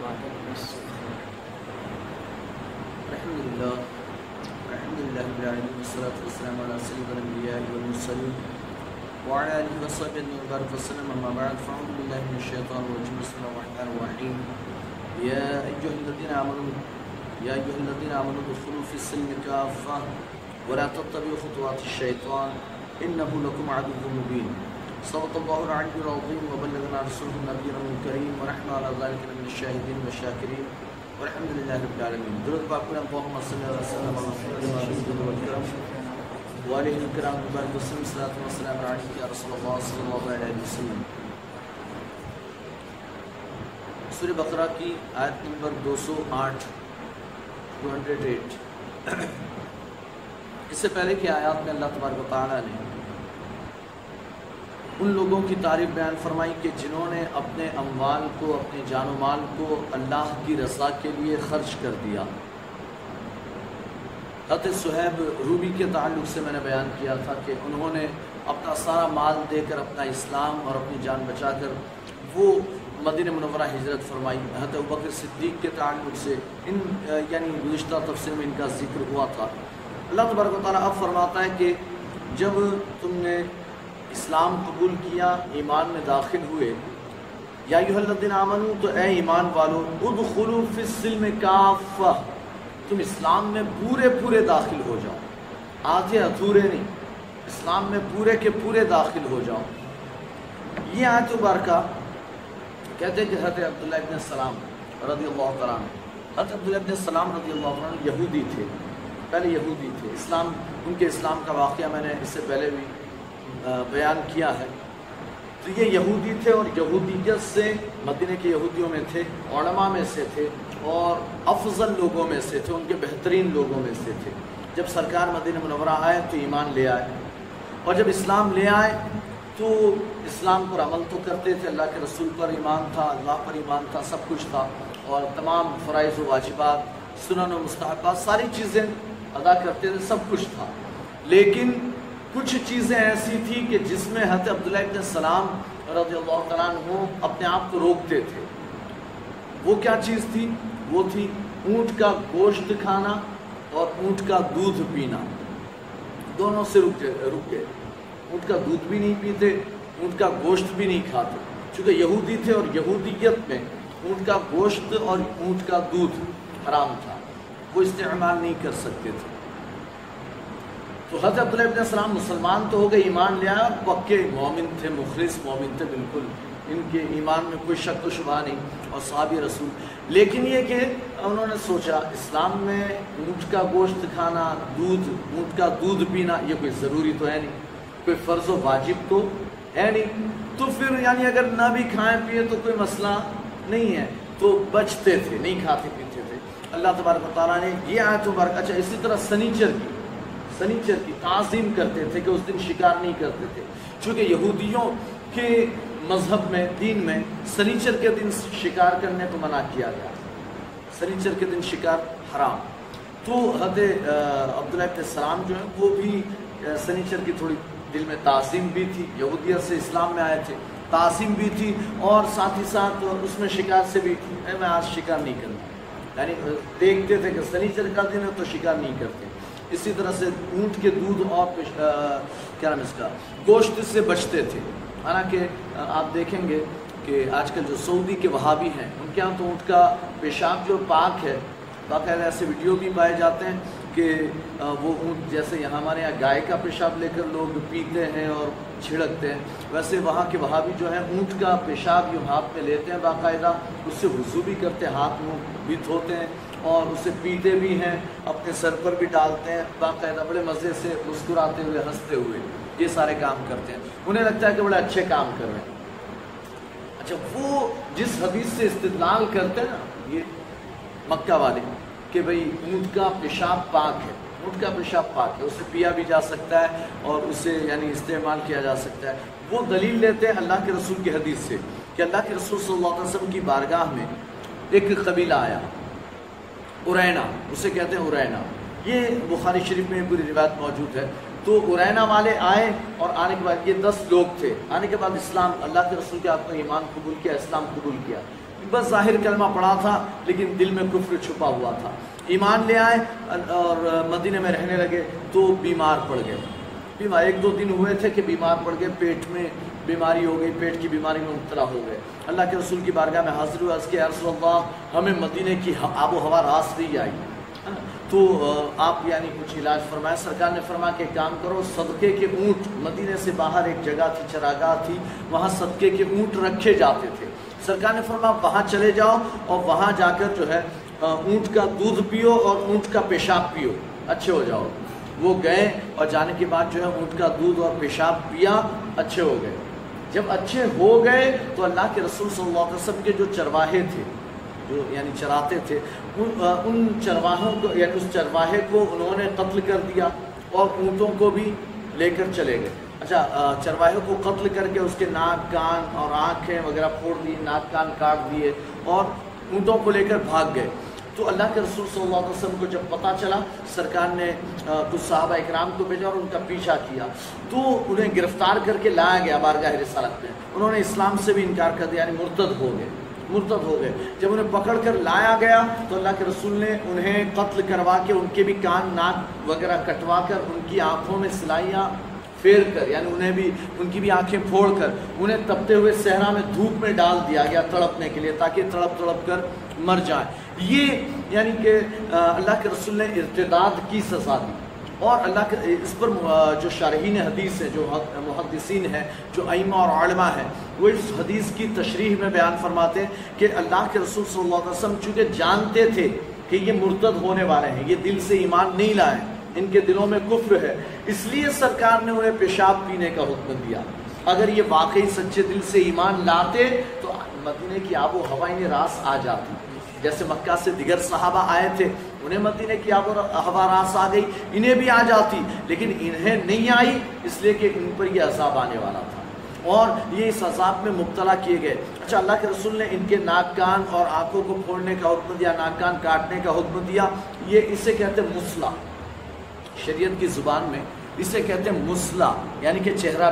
الحمدللہ رب العالمین والصلاة والسلام علی سید الانبیاء والمرسلین وعلی آلہ وصحبہ وبارک وسلم اما بعد فاعوذ باللہ من الشیطان الرجیم بسم اللہ الرحمن الرحیم یا ایھا الذین آمنوا ادخلوا فی السلم کافۃ ولا تتبعوا خطوات الشیطان انہ لکم عدو مبین صدق اللہ العلی العظیم وبلغنا رسولہ النبی الکریم ونحن علی ذلک من الشاہدین والشاکرین والحمد للہ رب العالمین. درود پاک پر اللہم صلی اللہ علیہ وسلم وعلیہ الکرام مبارک وسلم صلاۃ و سلام علیک یا رسول اللہ صلی اللہ علیہ وسلم. سورہ بقرہ کی آیت نمبر 208 اس سے پہلے کی آیات میں اللہ تبارک و تعالیٰ نے ان لوگوں کی تعریف بیان فرمائی کہ جنہوں نے اپنے اموال کو، اپنے جان و مال کو اللہ کی رضا کے لیے خرچ کر دیا. حضرت صہیب رومی کے تعلق سے میں نے بیان کیا تھا کہ انہوں نے اپنا سارا مال دے کر، اپنا اسلام اور اپنی جان بچا کر وہ مدینہ منورہ ہجرت فرمائی. حضرت ابوبکر صدیق کے تعلق سے یعنی گزشتہ تفسیر میں ان کا ذکر ہوا تھا. اللہ تبارک و تعالیٰ اب فرماتا ہے کہ جب تم نے اسلام قبول کیا، ایمان میں داخل ہوئے، یا ایھا الذین آمنوا، تو اے ایمان والو، ادخلوا فی السلم کافۃ، تم اسلام میں پورے داخل ہو جاؤ، آدھے ادھورے نہیں، اسلام میں پورے کے پورے داخل ہو جاؤ. یہ آیت مبارکہ کہتے ہیں کہ حضرت عبداللہ ابن السلام رضی اللہ تعالیٰ عنہ، حضرت عبداللہ ابن السلام رضی اللہ تعالیٰ عنہ یہودی تھے، پہلے یہودی تھے. ان کے اسلام کا واقعہ میں نے اس سے پہلے بھی بیان کیا ہے. تو یہ یہودی تھے اور یہودیت سے مدینہ کے یہودیوں میں تھے، علماء میں سے تھے اور افضل لوگوں میں سے تھے، ان کے بہترین لوگوں میں سے تھے. جب سرکار مدینہ منورہ آئے تو ایمان لے آئے، اور جب اسلام لے آئے تو اسلام پر عمل تو کرتے تھے، اللہ کے رسول پر ایمان تھا، اللہ پر ایمان تھا، سب کچھ تھا، اور تمام فرائض و واجبات، سنن و مستحبات، ساری چیزیں ادا کرتے تھے، سب کچھ تھا. لیکن کچھ چیزیں ایسی تھی کہ جس میں حضرت عبداللہ ابن السلام رضی اللہ تعالیٰ عنہ اپنے آپ کو روکتے تھے. وہ کیا چیز تھی؟ وہ تھی اونٹ کا گوشت کھانا اور اونٹ کا دودھ پینا. دونوں سے رک گئے. اونٹ کا دودھ بھی نہیں پیتے، اونٹ کا گوشت بھی نہیں کھاتے، چونکہ یہودی تھے اور یہودیت میں اونٹ کا گوشت اور اونٹ کا دودھ حرام تھا، وہ استعمال نہیں کر سکتے تھے. تو حضرت عبداللہ ابن السلام مسلمان تو ہو گئے، ایمان لے آیا، پکے مومن تھے، مخلص مومن تھے بالکل، ان کے ایمان میں کوئی شک و شبہ نہیں، اور صحابی رسول. لیکن یہ کہ انہوں نے سوچا اسلام میں اونٹ کا گوشت کھانا، اونٹ کا دودھ پینا یہ کوئی ضروری تو ہے نہیں، کوئی فرض و واجب تو ہے نہیں، تو پھر یعنی اگر نہ بھی کھائیں پیے تو کوئی مسئلہ نہیں ہے، تو بچتے تھے، نہیں کھاتے پیتے تھے. اللہ تبارک و تعالیٰ نے یہ آیت مبارکہ. اچھا، اسی طرح سنیچر کی تعظیم کرتے تھے کہ اس دن شکار نہیں کرتے تھے، چونکہ یہودیوں کے مذہب میں، دین میں سنیچر کے دن شکار کرنے کو منع کیا گیا، سنیچر کے دن شکار حرام. تو حضرت عبداللہ ابن السلام جو ہیں وہ بھی سنیچر کی تھوڑی دل میں تعظیم بھی تھی، یہودیت سے اسلام میں آئے تھے، تعظیم بھی تھی، اور ساتھ ہی ساتھ اس میں شکار سے بھی میں آج شکار نہیں کرنا، یعنی دیکھتے تھے کہ سنیچر کا دن ہے تو شکار نہیں کرتے. اسی طرح سے اونٹ کے دودھ اور کیا نام اس کا گوشت سے بچتے تھے. حالانکہ آپ دیکھیں گے کہ آج کل جو سعودی کے وہابی ہیں ان کے ہاں تو اونٹ کا پیشاب جو پاک ہے، باقاعدہ ایسے ویڈیو بھی پائے جاتے ہیں کہ وہ اونٹ جیسے یہاں ہمارے یہاں گائے کا پیشاب لے کر لوگ پیتے ہیں اور چھڑکتے ہیں، ویسے وہاں کے وہابی جو ہیں اونٹ کا پیشاب یوں ہاتھ میں لیتے ہیں، باقاعدہ اس سے وضو بھی کرتے ہیں، ہاتھ منہ بھی دھوتے ہیں اور اسے پیتے بھی ہیں، اپنے سر پر بھی ڈالتے ہیں، باقاعدہ بڑے مزے سے مسکراتے ہوئے، ہنستے ہوئے یہ سارے کام کرتے ہیں. انہیں لگتا ہے کہ بڑے اچھے کام کر رہے ہیں. اچھا، وہ جس حدیث سے استدلال کرتے ہیں نا یہ مکہ والے کہ بھئی اونٹ کا پیشاب پاک ہے، اونٹ کا پیشاب پاک ہے، اسے پیا بھی جا سکتا ہے اور اسے یعنی استعمال کیا جا سکتا ہے، وہ دلیل لیتے ہیں اللہ کے رسول کی حدیث سے کہ اللہ کے رسول صلی اللہ علیہ وسلم کی بارگاہ میں ایک قبیلہ آیا، ارینا، اسے کہتے ہیں ارینا. یہ بخاری شریف میں پوری روایت موجود ہے. تو ارینا والے آئے اور آنے کے بعد یہ 10 لوگ تھے. آنے کے بعد اسلام، اللہ کے رسول کے آپ نے ایمان قبول کیا، اسلام قبول کیا. بس ظاہر کلمہ پڑھا تھا لیکن دل میں کفر چھپا ہوا تھا. ایمان لے آئے اور مدینے میں رہنے لگے تو بیمار پڑ گئے. بیمار 1-2 دن ہوئے تھے کہ بیمار پڑ گئے, پیٹ میں بیماری ہو گئی, پیٹ کی بیماری میں مبتلا ہو گئے. اللہ کے رسول کی بارگاہ میں حاضر ہوئے, عرض کیا یا رسول اللہ ہمیں مدینے کی آب و ہوا راس نہیں آئی, تو آپ یعنی کچھ علاج فرمائے. سرکار نے فرمایا کہ کام کرو, صدقے کے اونٹ, مدینے سے باہر ایک جگہ تھی, چراگاہ تھی, وہاں صدقے کے اونٹ رکھے جاتے تھے. سرکار نے فرمایا وہاں چلے جاؤ اور وہاں جا کر جو ہے اونٹ کا دودھ پیو اور اونٹ کا پیشاب پیو, اچھے ہو جاؤ. وہ گئے اور جانے کے بعد جو ہے اونٹ کا دودھ اور پیشاب پیا, اچھے ہو گئے. جب اچھے ہو گئے تو اللہ کے رسول صلی اللہ علیہ وسلم کے جو چرواہے تھے, جو یعنی چراتے تھے, ان چرواہوں کو یعنی اس چرواہے کو انہوں نے قتل کر دیا اور اونٹوں کو بھی لے کر چلے گئے. اچھا, چرواہے کو قتل کر کے اس کے ناک کان اور آنکھیں وغیرہ پھوڑ دی, ناک کان کاٹ دیے اور اونٹوں کو لے کر بھاگ گئے. تو اللہ کے رسول صلی اللہ علیہ وسلم کو جب پتہ چلا, سرکار نے کچھ صحابہ اکرام کو بھیجا اور ان کا پیچھا کیا, تو انہیں گرفتار کر کے لایا گیا بارگاہ رسالت میں. انہوں نے اسلام سے بھی انکار کر دیا, یعنی مرتد ہو گئے. جب انہیں پکڑ کر لایا گیا تو اللہ کے رسول نے انہیں قتل کروا کے ان کے بھی کان ناک وغیرہ کٹوا کر ان کی آنکھوں میں سلائیاں پھیر کر, یعنی انہیں بھی ان کی بھی آنکھیں پھوڑ کر انہیں تپتے ہوئے صحرا میں دھوپ میں ڈال دیا گیا تڑپنے کے لیے, تاکہ تڑپ کر مر جائیں. یہ یعنی کہ اللہ کے رسول نے ارتداد کی سزا دی. اور اللہ کے اس پر جو شارحین حدیث ہیں, جو محدثین ہیں, جو ائمہ اور علماء ہیں, وہ اس حدیث کی تشریح میں بیان فرماتے ہیں کہ اللہ کے رسول صلی اللہ علیہ وسلم چونکہ جانتے تھے کہ یہ مرتد ہونے والے ہیں, یہ دل سے ایمان نہیں لائے, ان کے دلوں میں کفر ہے, اس لیے سرکار نے انہیں پیشاب پینے کا حکم دیا. اگر یہ واقعی سچے دل سے ایمان لاتے تو مدینے کی آب و ہوا انہیں راس آ جاتی. جیسے مکہ سے دیگر صحابہ آئے تھے, انہیں مدینے کی آب و ہوا راس آ گئی, انہیں بھی آ جاتی, لیکن انہیں نہیں آئی اس لیے کہ ان پر یہ عذاب آنے والا تھا اور یہ اس عذاب میں مبتلا کیے گئے. اچھا, اللہ کے رسول نے ان کے ناک کان اور آنکھوں کو پھوڑنے کا حکم دیا, ناک کان کاٹنے کا حکم دیا. یہ اسے کہتے ہیں مسلح, شریعت کی زبان میں اسے کہتے ہیں مسلح, یعنی کہ چہرہ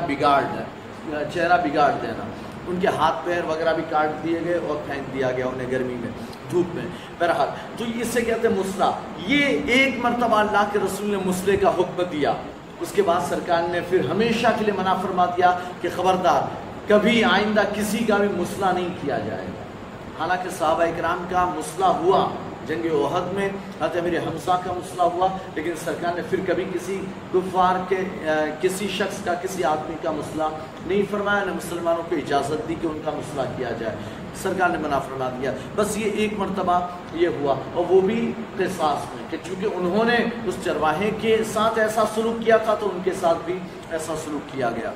بگاڑ دینا. ان کے ہاتھ پیر وغیرہ بھی کاٹ دیے گئے اور پھینک دیا گیا انہیں گرمی میں, دھوپ میں. بہرحال تو اسے کہتے ہیں مسلح. یہ ایک مرتبہ اللہ کے رسول نے مسلح کا حکم دیا, اس کے بعد سرکار نے پھر ہمیشہ کے لیے منع فرما دیا کہ خبردار کبھی آئندہ کسی کا بھی مسلح نہیں کیا جائے گا. حالانکہ صحابہ اکرام کا مسلح ہوا جنگ احد میں, حضرت امیر حمزہ کا مسلح ہوا, لیکن سرکار نے پھر کبھی کسی کفار کے کسی شخص کا, کسی آدمی کا مسلح نہیں فرمایا, نہ مسلمانوں کو اجازت دی کہ ان کا مسلح کیا جائے. سرکار نے منع فرما دیا. بس یہ ایک مرتبہ یہ ہوا, اور وہ بھی قصاص میں, کہ چونکہ انہوں نے اس چرواہے کے ساتھ ایسا سلوک کیا تھا تو ان کے ساتھ بھی ایسا سلوک کیا گیا.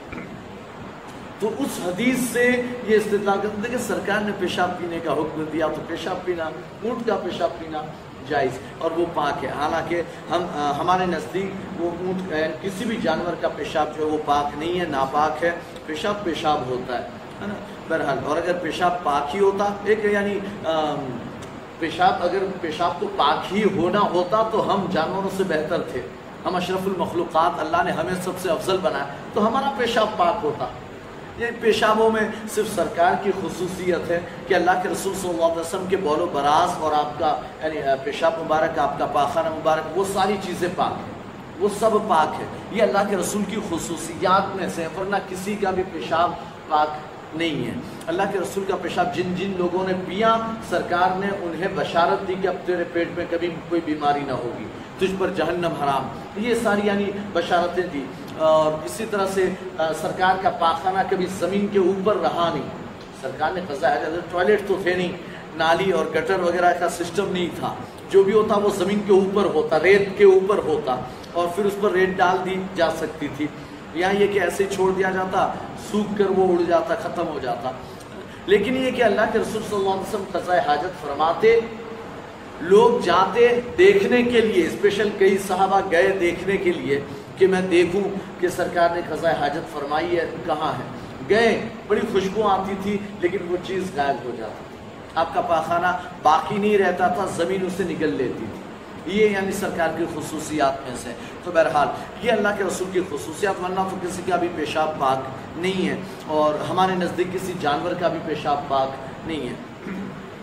تو اس حدیث سے یہ استدلال کرتے ہیں کہ سرکار نے پیشاب پینے کا حکم دیا تو پیشاب پینا, اونٹ کا پیشاب پینا جائز اور وہ پاک ہے. حالانکہ ہمارے نزدیک وہ اونٹ کسی بھی جانور کا پیشاب جو ہے وہ پاک نہیں ہے, ناپاک ہے. پیشاب ہوتا ہے نا. بہرحال, اور اگر پیشاب پاک ہی ہوتا, ایک یعنی اگر پیشاب تو پاک ہی ہونا ہوتا تو ہم جانوروں سے بہتر تھے, ہم اشرف المخلوقات, اللہ نے ہمیں سب سے افضل بنایا, تو ہمارا پیشاب پاک ہوتا. یہ پیشابوں میں صرف سرکار کی خصوصیت ہے کہ اللہ کے رسول صلی اللہ علیہ وسلم کے بول و براز اور آپ کا یعنی پیشاب مبارک, آپ کا پاخانہ مبارک, وہ ساری چیزیں پاک ہیں, وہ سب پاک ہے. یہ اللہ کے رسول کی خصوصیات میں سے, ورنہ کسی کا بھی پیشاب پاک نہیں ہے. اللہ کے رسول کا پیشاب جن لوگوں نے پیا, سرکار نے انہیں بشارت دی کہ اب تیرے پیٹ میں کبھی کوئی بیماری نہ ہوگی, تجھ پر جہنم حرام, یہ ساری یعنی بشارتیں دی. اور اسی طرح سے سرکار کا پاخانہ کبھی زمین کے اوپر رہا نہیں. سرکار نے قضاء حاجت, ٹوائلٹ تو تھے نہیں, نالی اور گٹر وغیرہ کا سسٹم نہیں تھا, جو بھی ہوتا وہ زمین کے اوپر ہوتا, ریت کے اوپر ہوتا, اور پھر اس پر ریت ڈال دی جا سکتی تھی. یہاں یہ کہ ایسے چھوڑ دیا جاتا, سوکھ کر وہ اڑ جاتا, ختم ہو جاتا. لیکن یہ کہ اللہ کے رسول صلی اللہ علیہ وسلم قضاء حاجت فرماتے, لوگ جاتے دیکھنے کے لیے, اسپیشل کئی صحابہ گئے دیکھنے کے لیے کہ میں دیکھوں کہ سرکار نے قضاء حاجت فرمائی ہے, کہاں ہے. گئے, بڑی خوشبو آتی تھی, لیکن وہ چیز غائب ہو جاتی تھی, آپ کا پاخانہ باقی نہیں رہتا تھا, زمین اسے نگل لیتی تھی. یہ یعنی سرکار کی خصوصیات میں سے. تو بہرحال یہ اللہ کے رسول کی خصوصیات, ورنہ تو کسی کا بھی پیشاب پاک نہیں ہے, اور ہمارے نزدیک کسی جانور کا بھی پیشاب پاک نہیں ہے.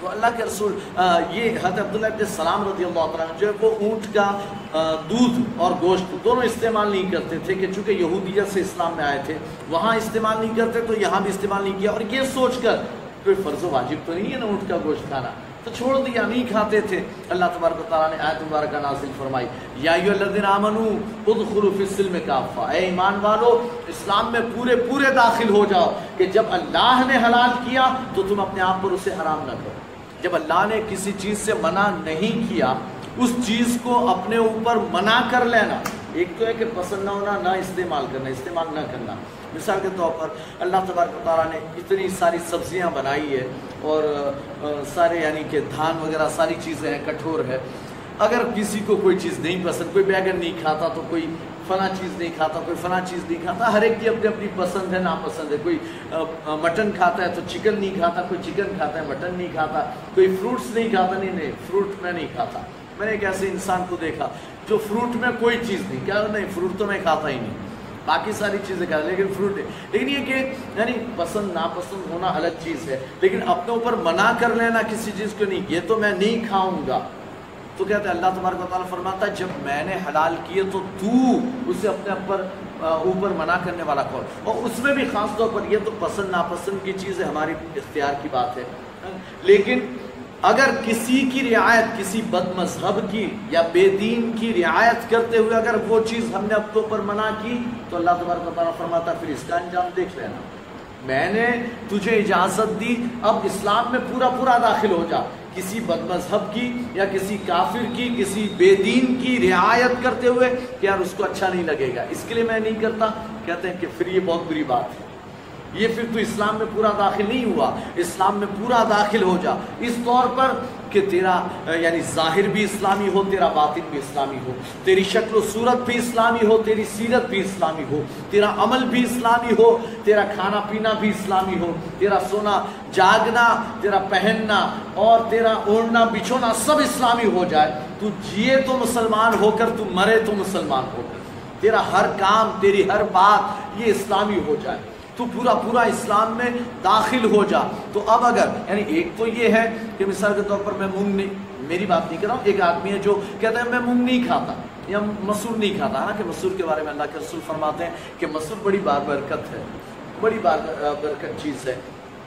تو اللہ کے رسول یہ حضرت عبداللہ ابن سلام رضی اللہ تعالیٰ عنہ جو ہے وہ اونٹ کا دودھ اور گوشت دونوں استعمال نہیں کرتے تھے کہ چونکہ یہودیت سے اسلام میں آئے تھے، وہاں استعمال نہیں کرتے تو یہاں بھی استعمال نہیں کیا، اور یہ سوچ کر کوئی فرض و واجب تو نہیں ہے نا اونٹ کا گوشت کھانا، تو چھوڑ دیا، نہیں کھاتے تھے۔ اللہ تبارک و تعالیٰ نے آیت مبارکہ نازل فرمائی، یا ایھا الذین آمنوا ادخلوا فی السلم کافہ، اے ایمان والو اسلام میں پورے داخل ہو جاؤ، کہ جب اللہ نے حلال کیا تو تم اپنے آپ پر اسے حرام نہ کرو۔ جب اللہ نے کسی چیز سے منع نہیں کیا، اس چیز کو اپنے اوپر منع کر لینا، ایک تو ہے کہ پسند نہ ہونا، نہ استعمال کرنا، استعمال نہ کرنا۔ مثال کے طور پر اللہ تبارک و تعالیٰ نے اتنی ساری سبزیاں بنائی ہے اور سارے یعنی کہ دھان وغیرہ ساری چیزیں ہیں، کٹھور ہے، اگر کسی کو کوئی چیز نہیں پسند، کوئی بیگن نہیں کھاتا تو کوئی فلاں چیز نہیں کھاتا، کوئی فلاں چیز نہیں کھاتا، ہر ایک کی اپنی اپنی پسند ہے، ناپسند ہے، کوئی مٹن کھاتا ہے تو چکن نہیں کھاتا، کوئی چکن کھاتا ہے مٹن نہیں کھاتا، کوئی فروٹس نہیں کھاتا، نہیں فروٹ میں نہیں کھاتا۔ میں نے ایک ایسے انسان کو دیکھا جو فروٹ میں کوئی چیز نہیں، کیا نہیں فروٹ تو میں کھاتا ہی نہیں، باقی ساری چیزیں کھاتا لیکن فروٹ ہے۔ لیکن یہ کہ یعنی پسند ناپسند ہونا الگ چیز ہے، لیکن اپنے اوپر منع کر لینا کسی چیز کو، نہیں یہ تو میں نہیں کھاؤں گا، تو کہتے ہیں اللہ تبارک و تعالیٰ فرماتا ہے جب میں نے حلال کیے تو اسے اپنے اوپر منع کرنے والا کون؟ اور اس میں بھی خاص طور پر یہ تو پسند ناپسند کی چیز ہے، ہماری اختیار کی بات ہے، لیکن اگر کسی کی رعایت، کسی بد مذہب کی یا بے دین کی رعایت کرتے ہوئے اگر وہ چیز ہم نے اپنے اوپر منع کی تو اللہ تبارک و تعالیٰ فرماتا ہے پھر اس کا انجام دیکھ لینا، میں نے تجھے اجازت دی، اب اسلام میں پورا داخل ہو جا، کسی بد مذہب کی یا کسی کافر کی، کسی بے دین کی رعایت کرتے ہوئے کہ یار اس کو اچھا نہیں لگے گا اس کے لیے میں نہیں کرتا، کہتے ہیں کہ پھر یہ بہت بری بات ہے، یہ پھر تو اسلام میں پورا داخل نہیں ہوا، اسلام میں پورا داخل ہو جا، اس طور پر کہ تیرا یعنی ظاہر بھی اسلامی ہو، تیرا باطن بھی اسلامی ہو، تیری شکل و صورت بھی اسلامی ہو، تیری سیرت بھی اسلامی ہو، تیرا عمل بھی اسلامی ہو، تیرا کھانا پینا بھی اسلامی ہو، تیرا سونا جاگنا، تیرا پہننا اور تیرا اوڑھنا بچھونا سب اسلامی ہو جائے، تو جیے تو مسلمان ہو کر، تو مرے تو مسلمان ہو کر، تیرا ہر کام، تیری ہر بات یہ اسلامی ہو جائے، تو پورا اسلام میں داخل ہو جا۔ تو اب اگر یعنی ایک تو یہ ہے کہ مثال کے طور پر میں مونگ نہیں، میری بات نہیں کر رہا ہوں، ایک آدمی ہے جو کہتا ہے میں مونگ نہیں کھاتا یا مسور نہیں کھاتا، حالانکہ مسور کے بارے میں اللہ کے رسول فرماتے ہیں کہ مسور بڑی برکت ہے، بڑی برکت چیز ہے،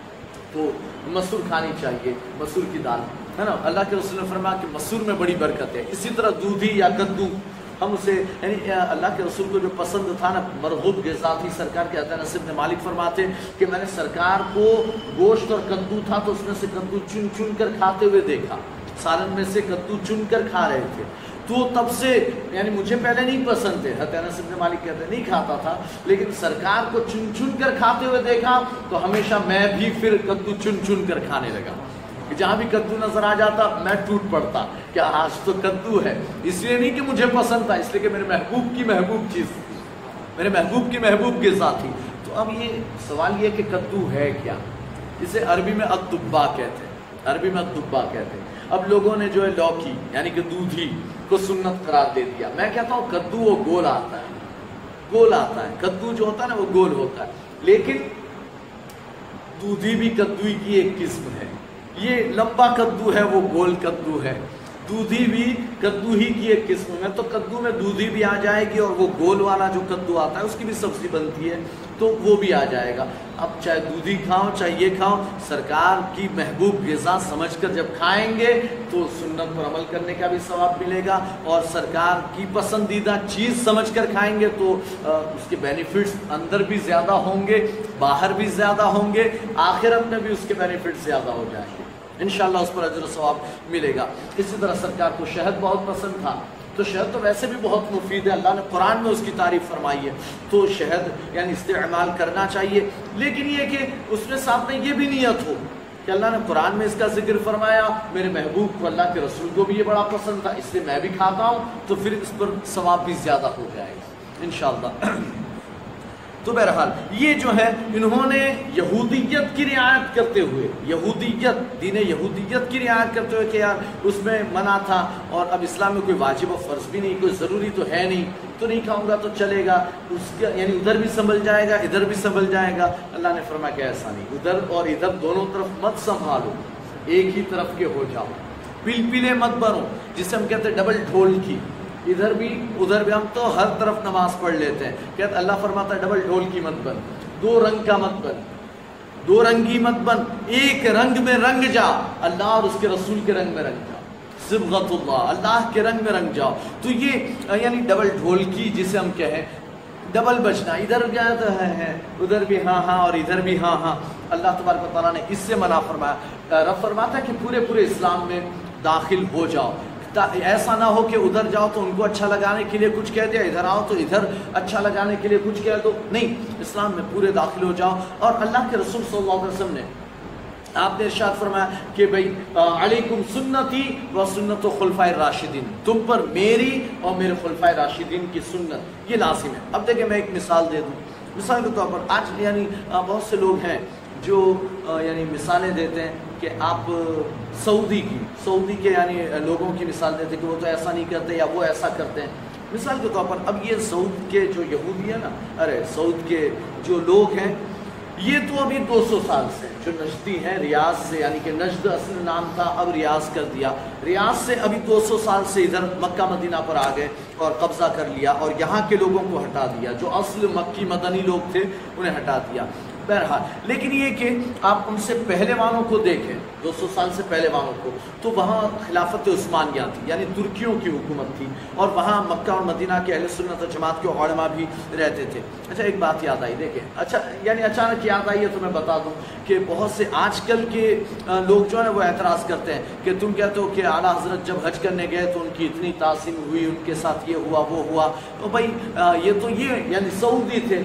تو مسور کھانی چاہیے، مسور کی دال ہے نا، اللہ کے رسول نے فرمایا کہ مسور میں بڑی برکت ہے۔ اسی طرح دودھی یا کدو، ہم اسے یعنی اللہ کے رسول کو جو پسند تھا نا، مرغوب غذا تھی، سرکار کے انس بن مالک فرماتے کہ میں نے سرکار کو گوشت اور کدو تھا تو اس میں سے کدو چن کر کھاتے ہوئے دیکھا، سالن میں سے کدو چن کر کھا رہے تھے، تو تب سے یعنی مجھے پہلے نہیں پسند تھے، حضرت انس بن مالک کہتے ہیں نہیں کھاتا تھا، لیکن سرکار کو چن کر کھاتے ہوئے دیکھا تو ہمیشہ میں بھی پھر کدو چن کر کھانے لگا، جہاں بھی کدو نظر آ جاتا میں ٹوٹ پڑتا کہ آج تو کدو ہے، اس لیے نہیں کہ مجھے پسند تھا، اس لیے کہ میرے محبوب کی محبوب چیز تھی، میرے محبوب کی محبوب غذا تھی۔ تو اب یہ سوال یہ کہ کدو ہے کیا؟ اسے عربی میں الدبا کہتے ہیں، عربی میں الدبا کہتے ہیں۔ اب لوگوں نے جو ہے لوکی یعنی کہ دودھی کو سنت قرار دے دیا، میں کہتا ہوں کدو وہ گول آتا ہے، گول آتا ہے، کدو جو ہوتا ہے نا وہ گول ہوتا ہے، لیکن دودھی بھی کدو کی ایک قسم ہے، یہ لمبا کدو ہے وہ گول کدو ہے، دودھی بھی کدو ہی کی ایک قسم ہے، تو کدو میں دودھی بھی آ جائے گی اور وہ گول والا جو کدو آتا ہے اس کی بھی سبزی بنتی ہے تو وہ بھی آ جائے گا۔ اب چاہے دودھی کھاؤ چاہے یہ کھاؤ، سرکار کی محبوب غذا سمجھ کر جب کھائیں گے تو سنت پر عمل کرنے کا بھی ثواب ملے گا، اور سرکار کی پسندیدہ چیز سمجھ کر کھائیں گے تو اس کے بینیفٹس اندر بھی زیادہ ہوں گے، باہر بھی زیادہ ہوں گے، آخرت میں بھی اس کے بینیفٹس زیادہ ہو جائیں گے، انشاءاللہ اس پر اجر و ثواب ملے گا۔ اسی طرح سرکار کو شہد بہت پسند تھا، تو شہد تو ویسے بھی بہت مفید ہے، اللہ نے قرآن میں اس کی تعریف فرمائی ہے، تو شہد یعنی استعمال کرنا چاہیے، لیکن یہ کہ اس میں ساتھ میں یہ بھی نیت ہو کہ اللہ نے قرآن میں اس کا ذکر فرمایا، میرے محبوب کو اللہ کے رسول کو بھی یہ بڑا پسند تھا اس لیے میں بھی کھاتا ہوں، تو پھر اس پر ثواب بھی زیادہ ہو جائے گا انشاءاللہ۔ تو بہرحال یہ جو ہے انہوں نے یہودیت کی رعایت کرتے ہوئے، یہودیت دین یہودیت کی رعایت کرتے ہوئے کہ یار اس میں منع تھا اور اب اسلام میں کوئی واجب و فرض بھی نہیں، کوئی ضروری تو ہے نہیں، تو نہیں کھاؤں گا تو چلے گا، اس کا یعنی ادھر بھی سنبھل جائے گا ادھر بھی سنبھل جائے گا۔ اللہ نے فرمایا کہ ایسا نہیں، ادھر اور ادھر دونوں طرف مت سنبھالو، ایک ہی طرف کے ہو جاؤ، پلپلے مت بنو، جسے ہم کہتے ہیں ڈبل ڈھول کی، ادھر بھی ادھر بھی۔ ہم تو ہر طرف نماز پڑھ لیتے ہیں، کہتے اللہ فرماتا ہے ڈبل ڈھول کی مت بن، دو رنگ کا مت بن، دو رنگی مت بن، ایک رنگ میں رنگ جا، اللہ اور اس کے رسول کے رنگ میں رنگ جا، صبغت اللہ، اللہ کے رنگ میں رنگ جاؤ۔ تو یہ یعنی ڈبل ڈھول کی جسے ہم کہیں، ڈبل بجنا، ادھر گیا تو ہے ادھر بھی ہاں ہاں اور ادھر بھی ہاں ہاں۔ اللہ تبارک و تعالیٰ نے اس سے منع فرمایا۔ رب فرماتا ہے کہ پورے اسلام میں داخل ہو جاؤ، ایسا نہ ہو کہ ادھر جاؤ تو ان کو اچھا لگانے کے لیے کچھ کہہ دیا، ادھر آؤ تو ادھر اچھا لگانے کے لیے کچھ کہہ دو، نہیں، اسلام میں پورے داخل ہو جاؤ۔ اور اللہ کے رسول صلی اللہ علیہ وسلم نے آپ نے ارشاد فرمایا کہ بھئی علیکم سنتی و سنت خلفائے راشدین، تم پر میری اور میرے خلفائے راشدین کی سنت یہ لازم ہے۔ اب دیکھیں میں ایک مثال دے دوں، مثال کے طور پر آج یعنی بہت سے لوگ ہیں جو یعنی مثالیں دیتے ہیں کہ آپ سعودی کے یعنی لوگوں کی مثال دیتے ہیں کہ وہ تو ایسا نہیں کرتے یا وہ ایسا کرتے ہیں۔ مثال کے طور پر اب یہ سعود کے جو یہودی ہیں نا، سعود کے جو لوگ ہیں، یہ تو ابھی 200 سال سے جو نجدی ہیں، ریاض سے، یعنی کہ نجد اصل نام تھا، اب ریاض کر دیا، ریاض سے ابھی 200 سال سے ادھر مکہ مدینہ پر آ گئے اور قبضہ کر لیا اور یہاں کے لوگوں کو ہٹا دیا، جو اصل مکی مدنی لوگ تھے انہیں ہٹا دیا۔ بہرحال لیکن یہ کہ آپ ان سے پہلے والوں کو دیکھیں، 200 سال سے پہلے والوں کو، تو وہاں خلافت عثمانیہ تھی، یعنی ترکیوں کی حکومت تھی، اور وہاں مکہ اور مدینہ کے اہل سنت و جماعت کے علماء بھی رہتے تھے۔ اچھا ایک بات یاد آئی، دیکھیں، اچھا یعنی اچانک یاد آئی ہے تو میں بتا دوں کہ بہت سے آج کل کے لوگ جو ہیں وہ اعتراض کرتے ہیں کہ تم کہتے ہو کہ اعلیٰ حضرت جب حج کرنے گئے تو ان کی اتنی تعظیم ہوئی، ان کے ساتھ یہ ہوا وہ ہوا، تو بھائی یہ تو یہ یعنی سعودی تھے،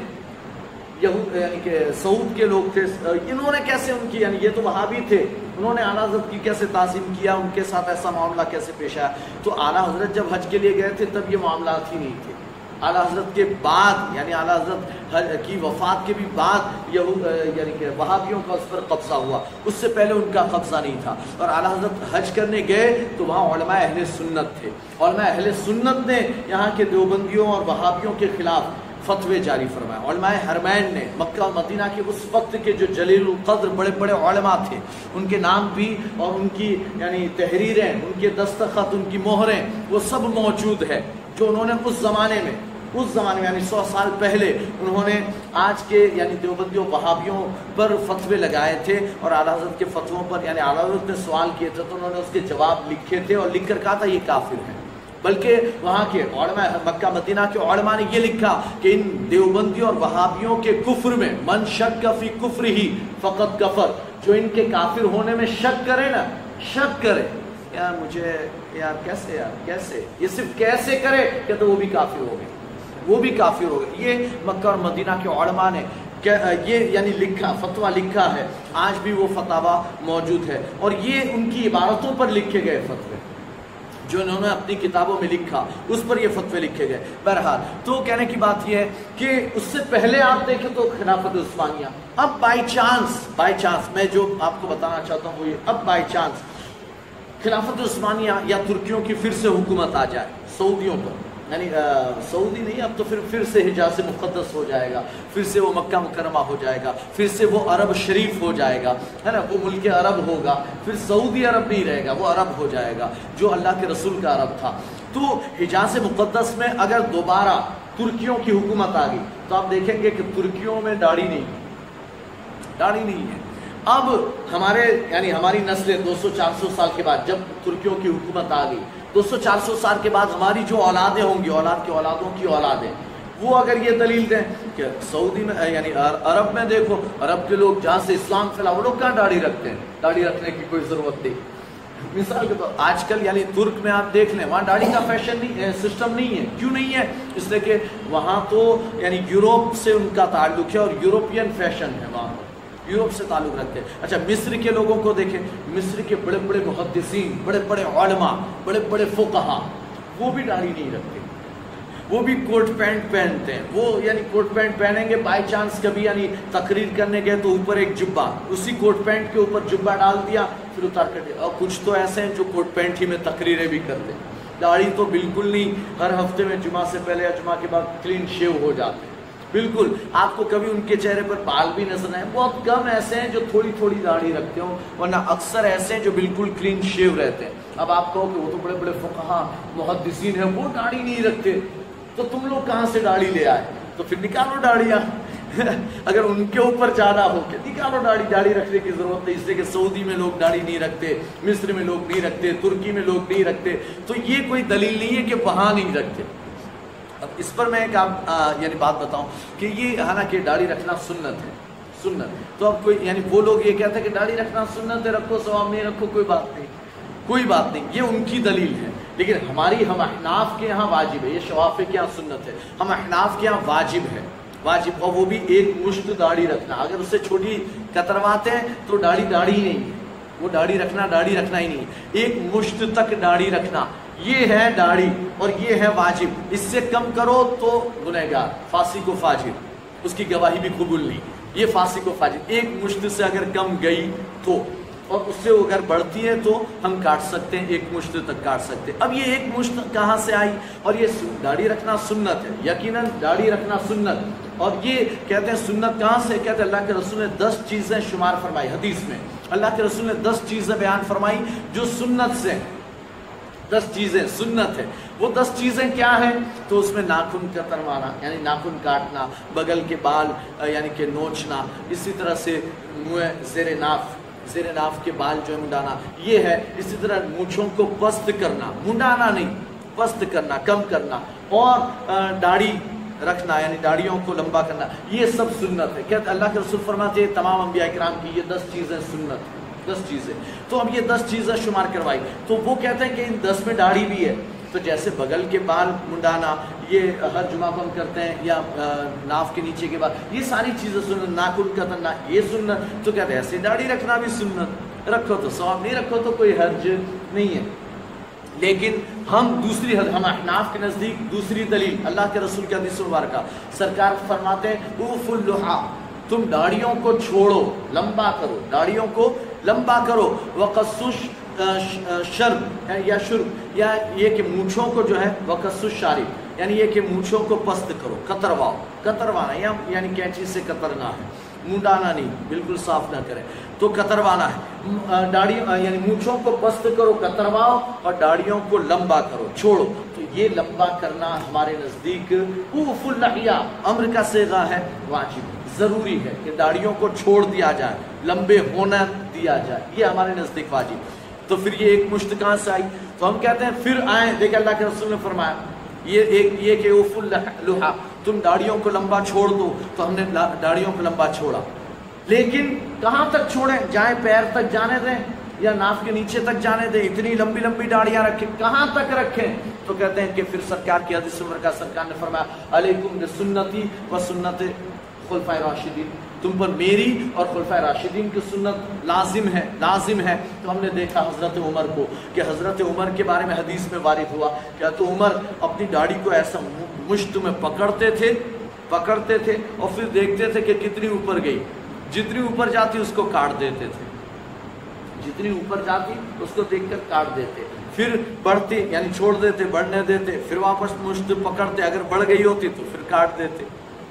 یعنی کہ سعود کے لوگ تھے، انہوں نے کیسے ان کی، یعنی یہ تو وہابی تھے، انہوں نے اعلیٰ حضرت کی کیسے تعظیم کیا، ان کے ساتھ ایسا معاملہ کیسے پیش آیا؟ تو اعلیٰ حضرت جب حج کے لیے گئے تھے تب یہ معاملات ہی نہیں تھے، اعلیٰ حضرت کے بعد یعنی اعلیٰ حضرت کی وفات کے بھی بعد یعنی کہ وہابیوں کا اس پر قبضہ ہوا، اس سے پہلے ان کا قبضہ نہیں تھا۔ اور اعلیٰ حضرت حج کرنے گئے تو وہاں علماء اہل سنت تھے، علماء اہل سنت نے یہاں کے دیوبندیوں اور وہابیوں کے خلاف فتوے جاری فرمائے۔ علماء حرمین نے مکہ اور مدینہ کے اس وقت کے جو جلیل القدر بڑے بڑے علماء تھے، ان کے نام بھی اور ان کی یعنی تحریریں، ان کے دستخط، ان کی مہریں، وہ سب موجود ہے، جو انہوں نے اس زمانے میں یعنی 100 سال پہلے انہوں نے آج کے یعنی دیوبندیوں وہابیوں پر فتوے لگائے تھے، اور اعلیٰ حضرت کے فتووں پر یعنی اعلیٰ حضرت نے سوال کیے تھے تو انہوں نے اس کے جواب لکھے تھے اور لکھ کر کہا تھا یہ کافر ہے۔ بلکہ وہاں کے علماء مکہ مدینہ کے علماء نے یہ لکھا کہ ان دیوبندیوں اور وہابیوں کے کفر میں من شک فی کفر ہی فقط کفر، جو ان کے کافر ہونے میں شک کرے نا، شک کرے، یار مجھے یار کیسے یہ صرف کیسے کرے کہ تو وہ بھی کافر ہو گئے، وہ بھی کافر ہو گئے۔ یہ مکہ اور مدینہ کے علماء نے یہ یعنی لکھا، فتویٰ لکھا ہے، آج بھی وہ فتاویٰ موجود ہے، اور یہ ان کی عبارتوں پر لکھے گئے فتوے جو انہوں نے اپنی کتابوں میں لکھا، اس پر یہ فتوے لکھے گئے۔ بہرحال تو کہنے کی بات یہ ہے کہ اس سے پہلے آپ دیکھیں تو خلافت عثمانیہ، اب بائی چانس میں جو آپ کو بتانا چاہتا ہوں وہ یہ، اب بائی چانس خلافت عثمانیہ یا ترکیوں کی پھر سے حکومت آ جائے سعودیوں پر، یعنی سعودی نہیں، اب تو پھر سے حجاز مقدس ہو جائے گا، پھر سے وہ مکہ مکرمہ ہو جائے گا، پھر سے وہ عرب شریف ہو جائے گا، ہے نا، وہ ملک عرب ہوگا، پھر سعودی عرب نہیں رہے گا، وہ عرب ہو جائے گا جو اللہ کے رسول کا عرب تھا۔ تو حجاز مقدس میں اگر دوبارہ ترکیوں کی حکومت آ گئی تو آپ دیکھیں گے کہ ترکیوں میں داڑھی نہیں ہے۔ اب ہماری نسلیں 200-400 سال کے بعد جب ترکیوں کی حکومت آ گئی، 200-400 سال کے بعد ہماری جو اولادیں ہوں گی، اولاد کی اولادوں کی اولادیں، وہ اگر یہ دلیل دیں کہ سعودی میں یعنی عرب میں دیکھو، عرب کے لوگ جہاں سے اسلام پھیلا وہ لوگ کہاں داڑھی رکھتے ہیں، داڑھی رکھنے کی کوئی ضرورت نہیں۔ مثال کے طور آج کل یعنی ترک میں آپ دیکھ لیں، وہاں داڑھی کا فیشن نہیں، سسٹم نہیں ہے۔ کیوں نہیں ہے؟ اس لیے کہ وہاں تو یعنی یوروپ سے ان کا تعلق ہے اور یوروپین فیشن ہے، وہاں یوروپ سے تعلق رکھتے ہیں۔ اچھا مصر کے لوگوں کو دیکھیں، مصر کے بڑے بڑے محدثین، بڑے بڑے علماء، بڑے بڑے فقہا، وہ بھی داڑھی نہیں رکھتے، وہ بھی کوٹ پینٹ پہنتے ہیں، وہ یعنی کوٹ پینٹ پہنیں گے، بائی چانس کبھی یعنی تقریر کرنے گئے تو اوپر ایک جبہ، اسی کوٹ پینٹ کے اوپر جبہ ڈال دیا پھر اتار کر دیا۔ اور کچھ تو ایسے ہیں جو کوٹ پینٹ ہی میں تقریریں بھی کرتے ہیں، داڑھی تو بالکل نہیں، ہر ہفتے میں جمعہ سے پہلے یا جمعہ کے بعد کلین شیو ہو جاتے ہیں، بالکل آپ کو کبھی ان کے چہرے پر بال بھی نظر آئے. بہت کم ایسے ہیں جو تھوڑی تھوڑی داڑھی رکھتے ہوں، ورنہ اکثر ایسے ہیں جو بالکل کلین شیو رہتے ہیں. اب آپ کہو کہ وہ تو بڑے بڑے فقہا محدثین ہیں، وہ داڑھی نہیں رکھتے، تو تم لوگ کہاں سے داڑھی لے آئے؟ تو پھر نکالو داڑیاں. اگر ان کے اوپر جانا ہو کہ نکالو داڑھی. داڑھی رکھنے کی ضرورت ہے، اس لیے کہ سعودی میں لوگ داڑھی نہیں رکھتے، مصر میں لوگ نہیں رکھتے، ترکی میں لوگ نہیں رکھتے، تو یہ کوئی دلیل نہیں ہے کہ وہاں نہیں رکھتے. اب اس پر میں ایک یعنی بات بتاؤں کہ یہ حالانکہ داڑھی رکھنا سنت ہے، سنت. تو اب کوئی یعنی وہ لوگ یہ کہتے ہیں کہ داڑھی رکھنا سنت ہے، رکھو ثواب نہیں رکھو کوئی بات نہیں، کوئی بات نہیں، یہ ان کی دلیل ہے. لیکن ہم احناف کے یہاں واجب ہے، یہ شوافی کے یہاں سنت ہے، ہم احناف کے یہاں واجب ہے، واجب. اور وہ بھی ایک مشت داڑھی رکھنا. اگر اس سے چھوٹی کترواتے ہیں تو داڑھی ہی نہیں ہے، وہ داڑھی رکھنا ہی نہیں ہے. ایک مشت تک داڑھی رکھنا یہ ہے داڑھی، اور یہ ہے واجب. اس سے کم کرو تو گنہگار، فاسق و فاجر، اس کی گواہی بھی قبول نہیں. یہ فاسق و فاجر. ایک مشت سے اگر کم گئی تو، اور اس سے اگر بڑھتی ہے تو ہم کاٹ سکتے ہیں، ایک مشت تک کاٹ سکتے ہیں. اب یہ ایک مشت کہاں سے آئی؟ اور یہ داڑھی رکھنا سنت ہے، یقیناً داڑھی رکھنا سنت. اور یہ کہتے ہیں سنت کہاں سے؟ کہتے ہیں اللہ کے رسول نے 10 چیزیں شمار فرمائی. حدیث میں اللہ کے رسول نے 10 چیزیں بیان فرمائی جو سنت سے، 10 چیزیں سنت ہے. وہ 10 چیزیں کیا ہیں؟ تو اس میں ناخن کتروانا یعنی ناخن کاٹنا، بغل کے بال یعنی کہ نوچنا، اسی طرح سے زیر ناف کے بال جو ہے منڈانا یہ ہے. اسی طرح مونچھوں کو پست کرنا، منڈانا نہیں، پست کرنا، کم کرنا، اور داڑھی رکھنا یعنی داڑھیوں کو لمبا کرنا، یہ سب سنت ہے. کہتے اللہ کے رسول فرماتے ہیں تمام انبیاء کرام کی یہ 10 چیزیں سنت ہیں، 10 چیزیں. تو اب یہ 10 چیزیں شمار کروائی. تو وہ کہتے ہیں کہ ان 10 میں داڑھی بھی ہے. تو جیسے بغل کے بال منڈانا یہ ہر جمعہ کو ہم کرتے ہیں، یا ناف کے نیچے کے بال، یہ ساری چیزیں سنت. ناخن کترنا یہ سنت. تو کہتے ہیں ایسے داڑھی رکھنا بھی سنت. رکھو تو ثواب، نہیں رکھو تو کوئی حرج نہیں ہے. لیکن ہم احناف کے نزدیک دوسری دلیل اللہ کے رسول کی حدیث مبارکہ، سرکار فرماتے ہیں اوف اللحا، تم داڑھیوں کو چھوڑو، لمبا کرو، داڑھیوں کو لمبا کرو. وقص شرب یا شرب، یا یہ کہ مونچھوں کو جو ہے وقص الشارب یعنی یہ کہ مونچھوں کو پست کرو، کترواؤ. کتروانا یعنی کینچی سے کترنا ہے، منڈانا نہیں، بالکل صاف نہ کریں تو کتروانا ہے. داڑھی یعنی مونچھوں کو پست کرو، کترواؤ، اور داڑھیوں کو لمبا کرو، چھوڑو. تو یہ لمبا کرنا ہمارے نزدیک اوف اللحیہ امر کا صیغہ ہے، واجب، ضروری ہے کہ داڑھیوں کو چھوڑ دیا جائے، لمبے ہونا دیا جائے، یہ ہمارے نزدیک واجب. تو پھر یہ ایک مشت کہاں سے آئی؟ تو ہم کہتے ہیں پھر آئیں، دیکھیں اللہ کے رسول نے فرمایا یہ کہ اوف اللحیہ، تم داڑھیوں کو لمبا چھوڑ دو. تو ہم نے داڑھیوں کو لمبا چھوڑا، لیکن کہاں تک چھوڑیں؟ جائیں پیر تک جانے دیں یا ناف کے نیچے تک جانے دیں؟ اتنی لمبی لمبی داڑیاں رکھیں، کہاں تک رکھیں؟ تو کہتے ہیں کہ پھر سرکار کی حدیث مبارکہ سرکار نے فرمایا علیکم بسنتی و سنت خلفائے راشدین، تم پر میری اور خلفائے راشدین کی سنت لازم ہے. تو ہم نے دیکھا حضرت عمر کو کہ حضرت عمر کے بارے میں حدیث میں وارد ہوا کہ تو عمر اپنی داڑھی کو ایسا مشت میں پکڑتے تھے اور پھر دیکھتے تھے کہ کتنی اوپر گئی، جتنی اوپر جاتی اس کو کاٹ دیتے تھے، جتنی اوپر جاتی اس کو دیکھ کر کاٹ دیتے، پھر بڑھتی یعنی چھوڑ دیتے، بڑھنے دیتے، پھر واپس مشت پکڑتے، اگر بڑھ گئی ہوتی تو پھر کاٹ دیتے.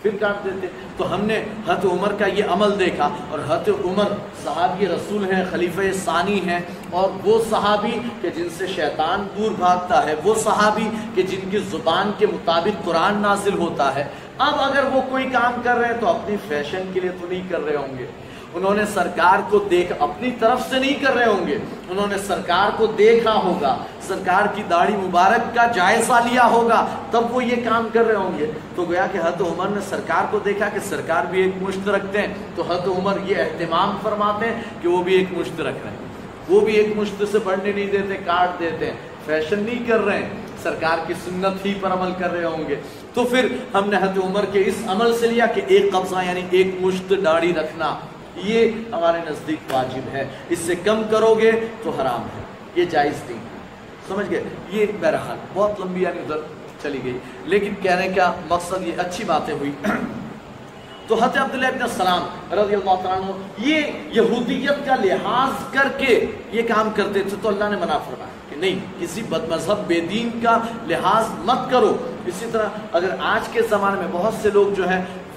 تو ہم نے حضرت عمر کا یہ عمل دیکھا. اور حضرت عمر صحابی رسول ہیں، خلیفہ ثانی ہیں، اور وہ صحابی کہ جن سے شیطان دور بھاگتا ہے، وہ صحابی کہ جن کی زبان کے مطابق قرآن نازل ہوتا ہے. اب اگر وہ کوئی کام کر رہے ہیں تو اپنی فیشن کے لیے تو نہیں کر رہے ہوں گے، انہوں نے سرکار کو دیکھ اپنی طرف سے نہیں کر رہے ہوں گے، انہوں نے سرکار کو دیکھا ہوگا، سرکار کی داڑھی مبارک کا جائزہ لیا ہوگا، تب وہ یہ کام کر رہے ہوں گے. تو گویا کہ حضرت عمر نے سرکار کو دیکھا کہ سرکار بھی ایک مشت رکھتے ہیں، تو حضرت عمر یہ اہتمام فرماتے ہیں کہ وہ بھی ایک مشت رکھ رہے ہیں، وہ بھی ایک مشت سے بڑھنے نہیں دیتے، کاٹ دیتے ہیں، فیشن نہیں کر رہے ہیں، سرکار کی سنت ہی پر عمل کر رہے ہوں گے. تو پھر ہم نے حضرت عمر کے اس عمل سے لیا کہ ایک قبضہ یعنی ایک مشت داڑھی رکھنا یہ ہمارے نزدیک واجب ہے، اس سے کم کرو گے تو حرام ہے، یہ جائز نہیں. سمجھ گئے؟ یہ بہرحال بہت لمبی یعنی ادھر چلی گئی، لیکن کہنے کا مقصد یہ اچھی باتیں ہوئی. تو حضرت عبداللہ ابن السلام رضی اللہ تعالیٰ عنہ یہ یہودیت کا لحاظ کر کے یہ کام کرتے تھے، تو اللہ نے منع فرمایا کہ نہیں، کسی بد مذہب بے دین کا لحاظ مت کرو. اسی طرح اگر آج کے زمانے میں بہت سے لوگ جو ہیں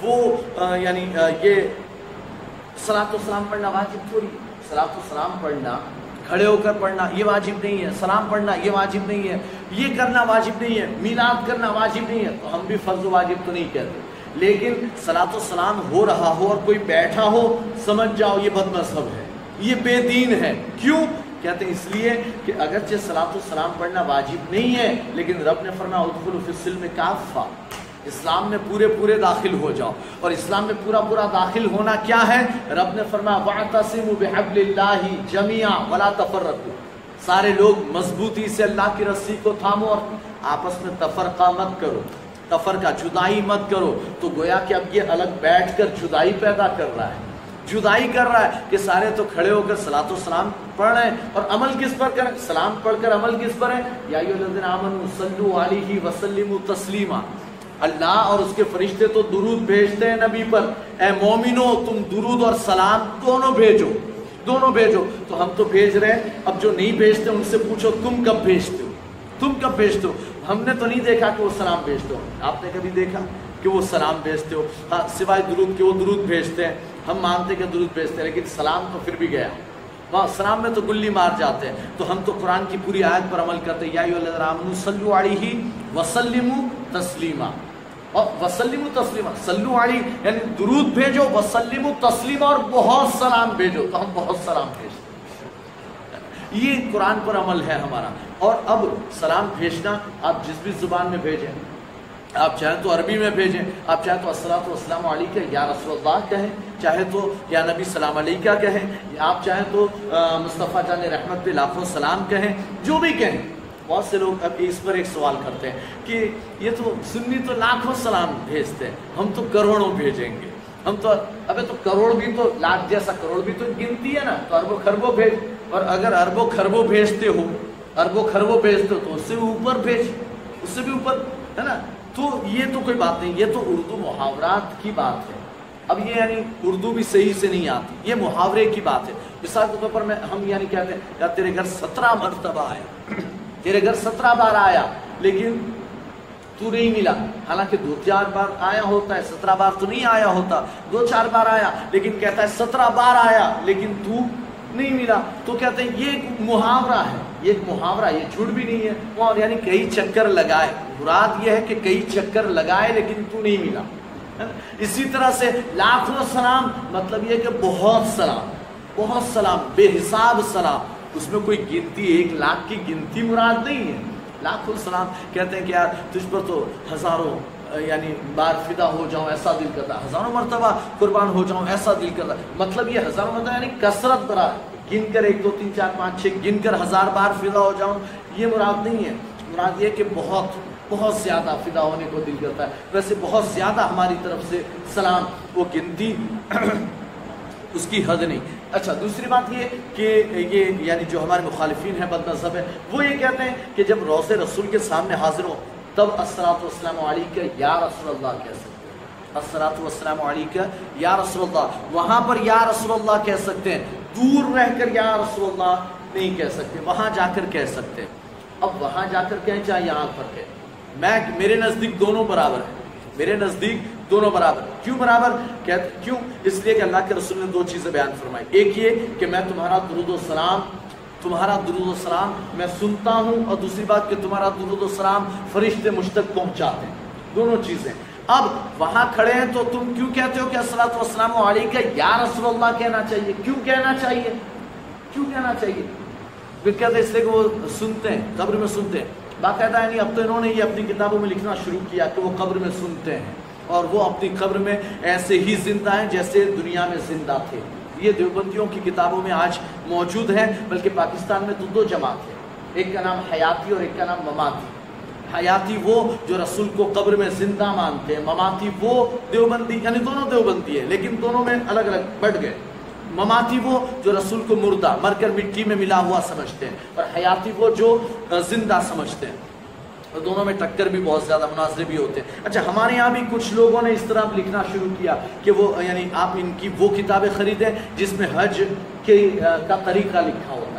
وہ یعنی یہ صلاۃ و سلام پڑھنا واجب تھوڑی، صلاۃ و سلام پڑھنا کھڑے ہو کر پڑھنا یہ واجب نہیں ہے، سلام پڑھنا یہ واجب نہیں ہے، یہ کرنا واجب نہیں ہے، میلاد کرنا واجب نہیں ہے، تو ہم بھی فرض واجب تو نہیں کہتے، لیکن صلاۃ و سلام ہو رہا ہو اور کوئی بیٹھا ہو، سمجھ جاؤ یہ بد مذہب ہے، یہ بے دین ہے۔ کیوں کہتے ہیں؟ اس لیے کہ اگرچہ صلاۃ و سلام پڑھنا واجب نہیں ہے، لیکن رب نے فرمایا ادخلوا فی السلم کافہ، اسلام میں پورے پورے داخل ہو جاؤ، اور اسلام میں پورا پورا داخل ہونا کیا ہے؟ رب نے فرمایا وَاعْتَصِمُوا بِحَبْلِ اللَّهِ جَمِيعًا وَلَا تَفَرَّقُوا، سارے لوگ مضبوطی سے اللہ کی رسی کو تھامو اور آپس میں تفرقہ مت کرو، تفرقہ جدائی مت کرو۔ تو گویا کہ اب یہ الگ بیٹھ کر جدائی پیدا کر رہا ہے، جدائی کر رہا ہے کہ سارے تو کھڑے ہو کر صلاۃ و سلام پڑھ رہے ہیں، اور عمل کس پر کریں؟ سلام پڑھ کر عمل کس پر ہے؟ یا ایھا الذین آمنوا صلوا علیہ وسلموا تسلیما، اللہ اور اس کے فرشتے تو درود بھیجتے ہیں نبی پر، اے مومنو تم درود اور سلام دونوں بھیجو، دونوں بھیجو۔ تو ہم تو بھیج رہے ہیں، اب جو نہیں بھیجتے ان سے پوچھو تم کب بھیجتے ہو، تم کب بھیجتے ہو؟ ہم نے تو نہیں دیکھا کہ وہ سلام بھیجتے ہو، آپ نے کبھی دیکھا کہ وہ سلام بھیجتے ہو؟ ہاں سوائے درود کے وہ درود بھیجتے ہیں، ہم مانتے کہ درود بھیجتے ہیں، لیکن سلام تو پھر بھی گیا، وہاں سلام میں تو گلی مار جاتے ہیں۔ تو ہم تو قرآن کی پوری آیت پر عمل کرتے ہیں، یا ایھا الذین آمنوا صلوا علیہ وسلموا تسلیما، اور وسلموا تسلیما، صلو علیہ یعنی درود بھیجو، وسلموا تسلیما اور بہت سلام بھیجو، تو ہم بہت سلام بھیجتے ہیں۔ یہ قرآن پر عمل ہے ہمارا۔ اور اب سلام بھیجنا آپ جس بھی زبان میں بھیجیں، آپ چاہیں تو عربی میں بھیجیں، آپ چاہیں تو الصلاۃ والسلام علیکہ یا رسول اللہ کہیں، چاہے تو یا نبی سلام علیکہ کہیں، آپ چاہیں تو مصطفیٰ جان رحمت پہ لاکھوں سلام کہیں، جو بھی کہیں۔ بہت سے لوگ اب اس پر ایک سوال کرتے ہیں کہ یہ تو سنی تو لاکھوں سلام بھیجتے ہیں، ہم تو کروڑوں بھیجیں گے، ہم تو ابے تو کروڑ بھی تو لاکھ جیسا کروڑ بھی تو گنتی ہے نا، تو اربوں خربوں بھیج، اور اگر اربوں خربوں بھیجتے ہو، اربوں خربوں بھیجتے ہو تو اس سے بھی اوپر بھیج، اس سے بھی اوپر، ہے نا۔ تو یہ تو کوئی بات نہیں، یہ تو اردو محاورات کی بات ہے۔ اب یہ یعنی اردو بھی صحیح سے نہیں آتی، یہ محاورے کی بات ہے۔ مثال کے طور پر ہم یعنی کہتے ہیں یار تیرے گھر 17 مرتبہ آیا، تیرے گھر 17 بار آیا لیکن تو نہیں ملا، حالانکہ 2-4 بار آیا ہوتا ہے، 17 بار تو نہیں آیا ہوتا، 2-4 بار آیا لیکن کہتا ہے 17 بار آیا لیکن تو نہیں ملا، تو کہتے ہیں یہ ایک محاورہ ہے، یہ ایک محاورہ، یہ جھوٹ بھی نہیں ہے، اور یعنی کئی چکر لگائے، مراد یہ ہے کہ کئی چکر لگائے لیکن تو نہیں ملا۔ اسی طرح سے لاکھوں سلام، مطلب یہ کہ بہت سلام، بہت سلام، بے حساب سلام، اس میں کوئی گنتی 1 لاکھ کی گنتی مراد نہیں ہے، لاکھوں سلام۔ کہتے ہیں کہ یار تجھ پر تو ہزاروں یعنی بار فدا ہو جاؤں ایسا دل کرتا، ہزاروں مرتبہ قربان ہو جاؤں ایسا دل کرتا، مطلب یہ ہزاروں مرتبہ یعنی کثرت برا، گن کر 1 2 3 4 5 6 گن کر 1000 بار فدا ہو جاؤں، یہ مراد نہیں ہے۔ مراد یہ کہ بہت بہت زیادہ فدا ہونے کو دل کرتا ہے۔ ویسے بہت زیادہ ہماری طرف سے سلام، وہ گنتی اس کی حد نہیں۔ اچھا دوسری بات یہ کہ یہ یعنی جو ہمارے مخالفین ہیں، بد مذہب ہیں، وہ یہ کہتے ہیں کہ جب روض رسول کے سامنے حاضر ہو تب الصلاۃ والسلام علیکہ یا رسول اللہ کہہ سکتے ہیں، الصلاۃ والسلام علیکہ یا رسول اللہ، وہاں پر یا رسول اللہ کہہ سکتے ہیں، دور رہ کر یا رسول اللہ نہیں کہہ سکتے، وہاں جا کر کہہ سکتے ہیں۔ اب وہاں جا کر کہیں چاہے یہاں پر کہیں، میرے نزدیک دونوں برابر ہیں، میرے نزدیک دونوں برابر۔ کیوں برابر؟ کیوں؟ اس لیے کہ اللہ کے رسول نے 2 چیزیں بیان فرمائی، ایک یہ کہ میں تمہارا درود و سلام میں سنتا ہوں، اور دوسری بات کہ تمہارا درود و سلام فرشتے مجھ تک پہنچاتے ہیں، دونوں چیزیں۔ اب وہاں کھڑے ہیں تو تم کیوں کہتے ہو کہ الصلاۃ والسلام علیکہ یا رسول اللہ کہنا چاہیے؟ کیوں کہنا چاہیے؟ کیوں کہنا چاہیے؟ کہتے اس لیے کہ وہ سنتے ہیں، قبر میں سنتے ہیں باقاعدہ، یعنی اب تو انہوں نے یہ اپنی کتابوں میں لکھنا شروع کیا کہ وہ قبر میں سنتے ہیں، اور وہ اپنی قبر میں ایسے ہی زندہ ہیں جیسے دنیا میں زندہ تھے۔ یہ دیوبندیوں کی کتابوں میں آج موجود ہیں، بلکہ پاکستان میں تو 2 جماعت ہیں، ایک کا نام حیاتی اور ایک کا نام مماتی۔ حیاتی وہ جو رسول کو قبر میں زندہ مانتے ہیں، مماتی وہ دیوبندی، یعنی دونوں دیوبندی ہیں لیکن دونوں میں الگ الگ بٹ گئے۔ مماتی وہ جو رسول کو مردہ مر کر مٹی میں ملا ہوا سمجھتے ہیں، اور حیاتی وہ جو زندہ سمجھتے ہیں، اور دونوں میں ٹکر بھی بہت زیادہ، مناظرے بھی ہوتے ہیں۔ اچھا ہمارے یہاں بھی کچھ لوگوں نے اس طرح لکھنا شروع کیا کہ وہ یعنی آپ ان کی وہ کتابیں خریدیں جس میں حج کا طریقہ لکھا ہوتا ہے،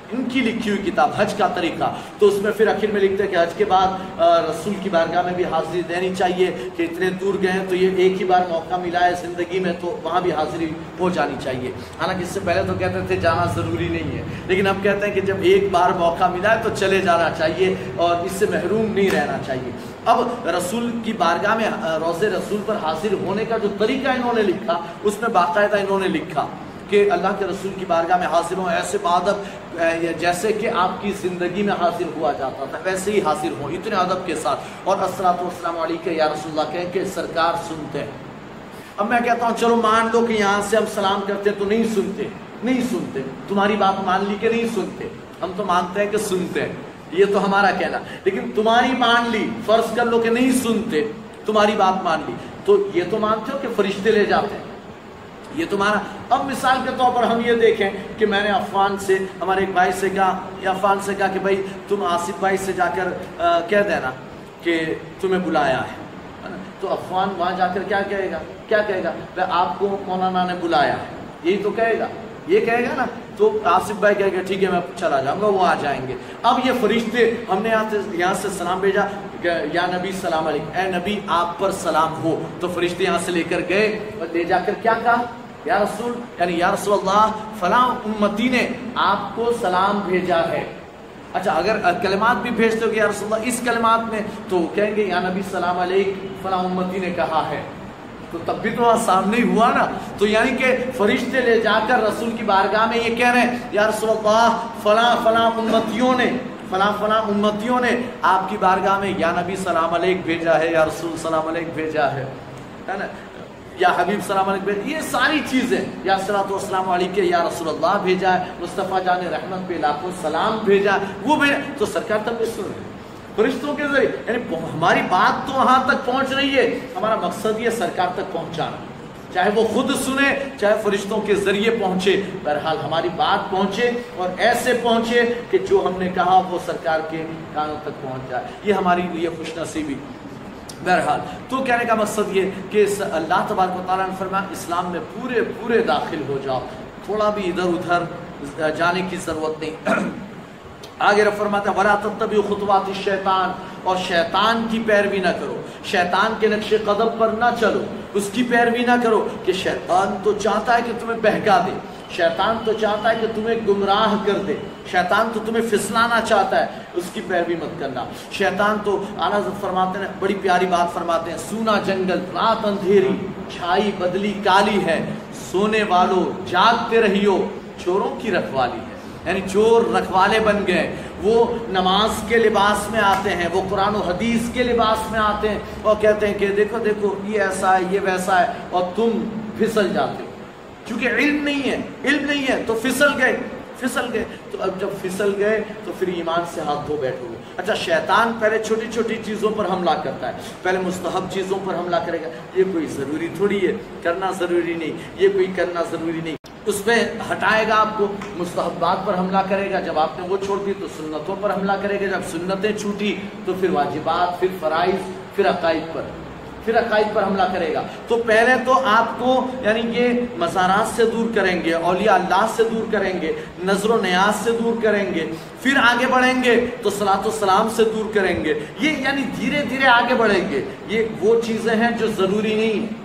ان کی لکھی ہوئی کتاب حج کا طریقہ، تو اس میں پھر آخر میں لکھتے ہیں کہ حج کے بعد رسول کی بارگاہ میں بھی حاضری دینی چاہیے، کہ اتنے دور گئے ہیں تو یہ ایک ہی بار موقع ملا ہے زندگی میں تو وہاں بھی حاضری ہو جانی چاہیے۔ حالانکہ اس سے پہلے تو کہتے تھے جانا ضروری نہیں ہے، لیکن اب کہتے ہیں کہ جب ایک بار موقع ملا ہے تو چلے جانا چاہیے اور اس سے محروم نہیں رہنا چاہیے۔ اب رسول کی بارگاہ میں روضہ رسول پر حاضر ہونے کا جو طریقہ انہوں نے لکھا، اس میں باقاعدہ انہوں نے لکھا کہ اللہ کے رسول کی بارگاہ میں حاضر ہوں ایسے بادب جیسے کہ آپ کی زندگی میں حاضر ہوا جاتا تھا ویسے ہی حاضر ہوں، اتنے ادب کے ساتھ، اور الصلاۃ والسلام علیک یا رسول اللہ کہیں کہ سرکار سنتے ہیں۔ اب میں کہتا ہوں چلو مان لو کہ یہاں سے ہم سلام کرتے تو نہیں سنتے، تمہاری بات مان لی کہ نہیں سنتے، ہم تو مانتے ہیں کہ سنتے ہیں، یہ تو ہمارا کہنا، لیکن تمہاری مان لی، فرض کر لو کہ نہیں سنتے، تمہاری بات مان لی، تو یہ تو مانتے ہو کہ فرشتے لے جاتے ہیں، یہ تمہارا۔ اب مثال کے طور پر ہم یہ دیکھیں کہ میں نے عفان سے، ہمارے ایک بھائی سے کہا یا عفان سے کہا کہ بھائی تم آصف بھائی سے جا کر کہہ دینا کہ تمہیں بلایا ہے، تو عفان وہاں جا کر کیا کہے گا آپ کو مولانا نے بلایا ہے، یہی تو کہے گا، یہ کہے گا نا، تو آصف بھائی کہے گا ٹھیک ہے میں چلا جاؤں گا، وہ آ جائیں گے۔ اب یہ فرشتے، ہم نے یہاں سے سلام بھیجا یا نبی سلام علیکم، اے نبی آپ پر سلام ہو، تو فرشتے یہاں سے لے کر گئے اور لے جا کر کیا کہا، یا رسول، یعنی یا رسول اللہ فلاں امتی نے آپ کو سلام بھیجا ہے۔ اچھا اگر کلمات بھی بھیجتے ہو کہ یا رسول اللہ اس کلمات میں، تو کہیں گے یا نبی سلام علیکم فلاں امتی نے کہا ہے، تو تب بھی تو وہاں سامنے ہی ہوا نا۔ تو یعنی کہ فرشتے لے جا کر رسول کی بارگاہ میں یہ کہہ رہے ہیں یا رسول اللہ فلاں امتیوں نے آپ کی بارگاہ میں یا نبی سلام علیک بھیجا ہے، یا رسول سلام علیک بھیجا ہے نا، یا حبیب سلام علیک بھیجا، یہ ساری چیزیں، یا صلاۃ والسلام علیک یا رسول اللہ بھیجا ہے، مصطفیٰ جان رحمت پہ لاکھوں سلام بھیجا ہے، وہ بھیجا، تو سرکار تب بھی سن رہے ہیں فرشتوں کے ذریعے، یعنی ہماری بات تو وہاں تک پہنچ رہی ہے، ہمارا مقصد یہ سرکار تک پہنچانا، چاہے وہ خود سنے چاہے فرشتوں کے ذریعے پہنچے، بہرحال ہماری بات پہنچے اور ایسے پہنچے کہ جو ہم نے کہا وہ سرکار کے کانوں تک پہنچ جائے، یہ ہماری لیے خوش نصیبی۔ بہرحال تو کہنے کا مقصد یہ کہ اللہ تبارک و تعالیٰ نے فرمایا اسلام میں پورے داخل ہو جاؤ، تھوڑا بھی ادھر ادھر جانے کی ضرورت نہیں۔ آگے فرماتا ہے وَلَا تَتَّبِعُوا خُطُوَاتِ الشَّيْطَانِ، اور شیطان کی پیروی نہ کرو، شیطان کے نقش قدم پر نہ چلو، اس کی پیروی نہ کرو، کہ شیطان تو چاہتا ہے کہ تمہیں بہکا دے، شیطان تو چاہتا ہے کہ تمہیں گمراہ کر دے، شیطان تو تمہیں پھسلانا چاہتا ہے، اس کی پیروی مت کرنا۔ شیطان تو اعلیٰ حضرت فرماتے ہیں، بڑی پیاری بات فرماتے ہیں، سونا جنگل رات اندھیری چھائی بدلی کالی ہے، سونے والوں جاگتے رہیو چوروں کی رکھوالی ہے، یعنی چور رکھوالے بن گئے، وہ نماز کے لباس میں آتے ہیں، وہ قرآن و حدیث کے لباس میں آتے ہیں اور کہتے ہیں کہ دیکھو دیکھو یہ ایسا ہے یہ ویسا ہے، اور تم پھسل جاتے ہو، چونکہ علم نہیں ہے تو پھسل گئے، تو اب جب پھسل گئے تو پھر ایمان سے ہاتھ دھو بیٹھو گے۔ اچھا شیطان پہلے چھوٹی چھوٹی چیزوں پر حملہ کرتا ہے، پہلے مستحب چیزوں پر حملہ کرے گا، یہ کوئی ضروری تھوڑی ہے، کرنا ضروری نہیں، یہ کوئی کرنا ضروری نہیں، اس پہ ہٹائے گا آپ کو، مستحبات پر حملہ کرے گا، جب آپ نے وہ چھوڑ دی تو سنتوں پر حملہ کرے گا، جب سنتیں چھوٹی تو پھر واجبات، پھر فرائض، پھر عقائد پر حملہ کرے گا۔ تو پہلے تو آپ کو یعنی یہ مزارات سے دور کریں گے، اولیاء اللہ سے دور کریں گے، نظر و نیاز سے دور کریں گے، پھر آگے بڑھیں گے تو صلاۃ و سلام سے دور کریں گے، یہ یعنی دھیرے دھیرے آگے بڑھیں گے۔ یہ وہ چیزیں ہیں جو ضروری نہیں ہیں،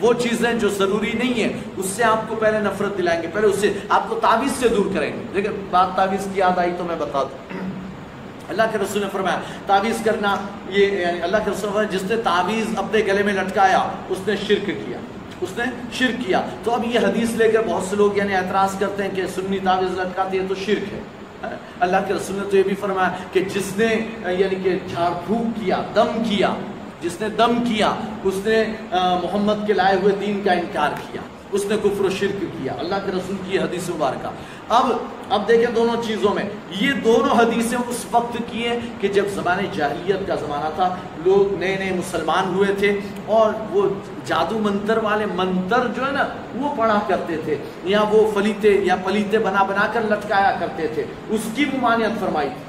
اس سے آپ کو پہلے نفرت دلائیں گے، پہلے اس سے آپ کو تعویذ سے دور کریں گے۔ لیکن بات تعویذ کی یاد آئی تو میں بتا دوں، اللہ کے رسول نے فرمایا تعویذ کرنا، یہ یعنی اللہ کے رسول نے فرمایا جس نے تعویذ اپنے گلے میں لٹکایا اس نے شرک کیا۔ تو اب یہ حدیث لے کر بہت سے لوگ یعنی اعتراض کرتے ہیں کہ سنی تعویذ لٹکاتی ہے تو شرک ہے۔ اللہ کے رسول نے تو یہ بھی فرمایا کہ جس نے یعنی کہ جھاڑ پھونک کیا، جس نے دم کیا اس نے محمد کے لائے ہوئے دین کا انکار کیا، اس نے کفر و شرک کیا، اللہ کے رسول کی یہ حدیث مبارکہ۔ اب دیکھیں دونوں چیزوں میں، یہ دونوں حدیثیں اس وقت کی ہیں کہ جب زمانے جاہلیت کا زمانہ تھا، لوگ نئے مسلمان ہوئے تھے اور وہ جادو منتر والے منتر جو ہے نا وہ پڑھا کرتے تھے، یا وہ پلیتے بنا کر لٹکایا کرتے تھے، اس کی ممانعت فرمائی تھی۔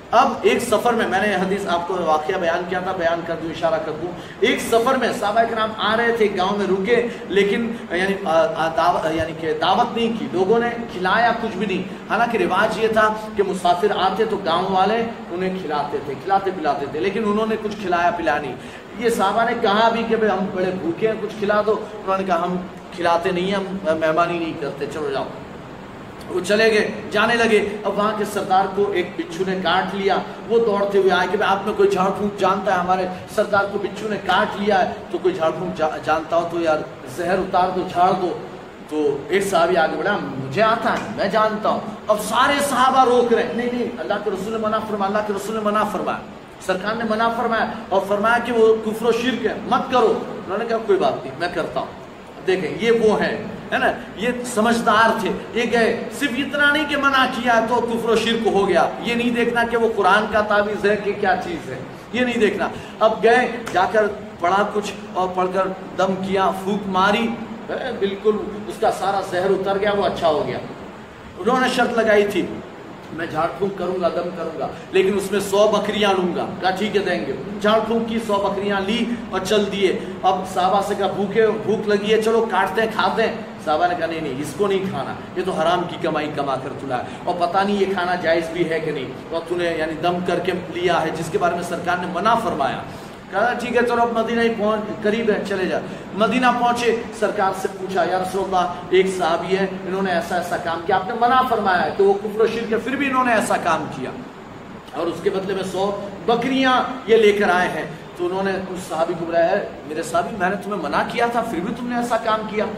اب ایک سفر میں نے حدیث آپ کو واقعہ بیان کیا تھا، بیان کر دوں، اشارہ کر دوں. ایک سفر میں صحابہ کرام آ رہے تھے، گاؤں میں رکے، لیکن یعنی کہ دعوت نہیں کی، لوگوں نے کھلایا کچھ بھی نہیں. حالانکہ رواج یہ تھا کہ مسافر آتے تو گاؤں والے انہیں کھلاتے تھے، کھلاتے پلاتے تھے، لیکن انہوں نے کچھ کھلایا پلایا نہیں. یہ صحابہ نے کہا بھی کہ بھئی ہم بڑے بھوکے ہیں، کچھ کھلا دو. انہوں نے کہا ہم کھلاتے نہیں ہیں، ہم مہمانی نہیں کرتے، چلو جاؤ. وہ چلے گئے، جانے لگے. اب وہاں کے سردار کو ایک بچھو نے کاٹ لیا. وہ دوڑتے ہوئے آئے کہ آپ میں کوئی جھاڑ پھونک جانتا ہے؟ ہمارے سردار کو بچھو نے کاٹ لیا ہے، تو کوئی جھاڑ پھونک جانتا ہو تو یار زہر اتار دو، جھاڑ دو. تو ایک صحابی آگے بڑھا، مجھے آتا ہے، میں جانتا ہوں. اب سارے صحابہ روک رہے ہیں، نہیں نہیں، اللہ کے رسول نے منع فرمایا، اللہ کے رسول نے منع فرمایا، سرکار نے منع فرمایا، اور فرمایا کہ وہ کفر و شرک ہے، مت کرو. انہوں نے کہا کوئی بات نہیں، میں کرتا ہوں. دیکھیں یہ وہ ہے نا، یہ سمجھدار تھے. یہ گئے، صرف اتنا نہیں کہ منع کیا تو کفر و شرک ہو گیا، یہ نہیں دیکھنا کہ وہ قرآن کا تعویذ ہے کہ کیا چیز ہے، یہ نہیں دیکھنا. اب گئے، جا کر پڑھا کچھ، اور پڑھ کر دم کیا، پھونک ماری، بالکل اس کا سارا زہر اتر گیا، وہ اچھا ہو گیا. انہوں نے شرط لگائی تھی میں جھاڑ پھونک کروں گا، دم کروں گا، لیکن اس میں 100 بکریاں لوں گا. کہا ٹھیک ہے دیں گے. جھاڑ پھونک کی، 100 بکریاں لی اور چل دیے. اب صحابہ سے کہا بھوک لگی ہے، چلو کاٹتے ہیں کھاتے ہیں. صحابہ نے کہا نہیں نہیں، اس کو نہیں کھانا، یہ تو حرام کی کمائی کما کر تلا ہے، اور پتہ نہیں یہ کھانا جائز بھی ہے کہ نہیں، اور تو نے یعنی دم کر کے لیا ہے جس کے بارے میں سرکار نے منع فرمایا. کہا ٹھیک ہے چلو اب مدینہ ہی قریب ہے، چلے جا. مدینہ پہنچے، سرکار سے پوچھا یا رسول اللہ ایک صحابی ہے، انہوں نے ایسا ایسا کام کیا، آپ نے منع فرمایا ہے کہ وہ کفر و شرک ہے، پھر بھی انہوں نے ایسا کام کیا، اور اس کے بدلے میں 100 بکریاں یہ لے کر آئے ہیں. تو انہوں نے اس صحابی کو بلایا، ہے میرے صحابی میں نے تمہیں منع کیا تھا پھر بھی تم نے ایسا کام کیا.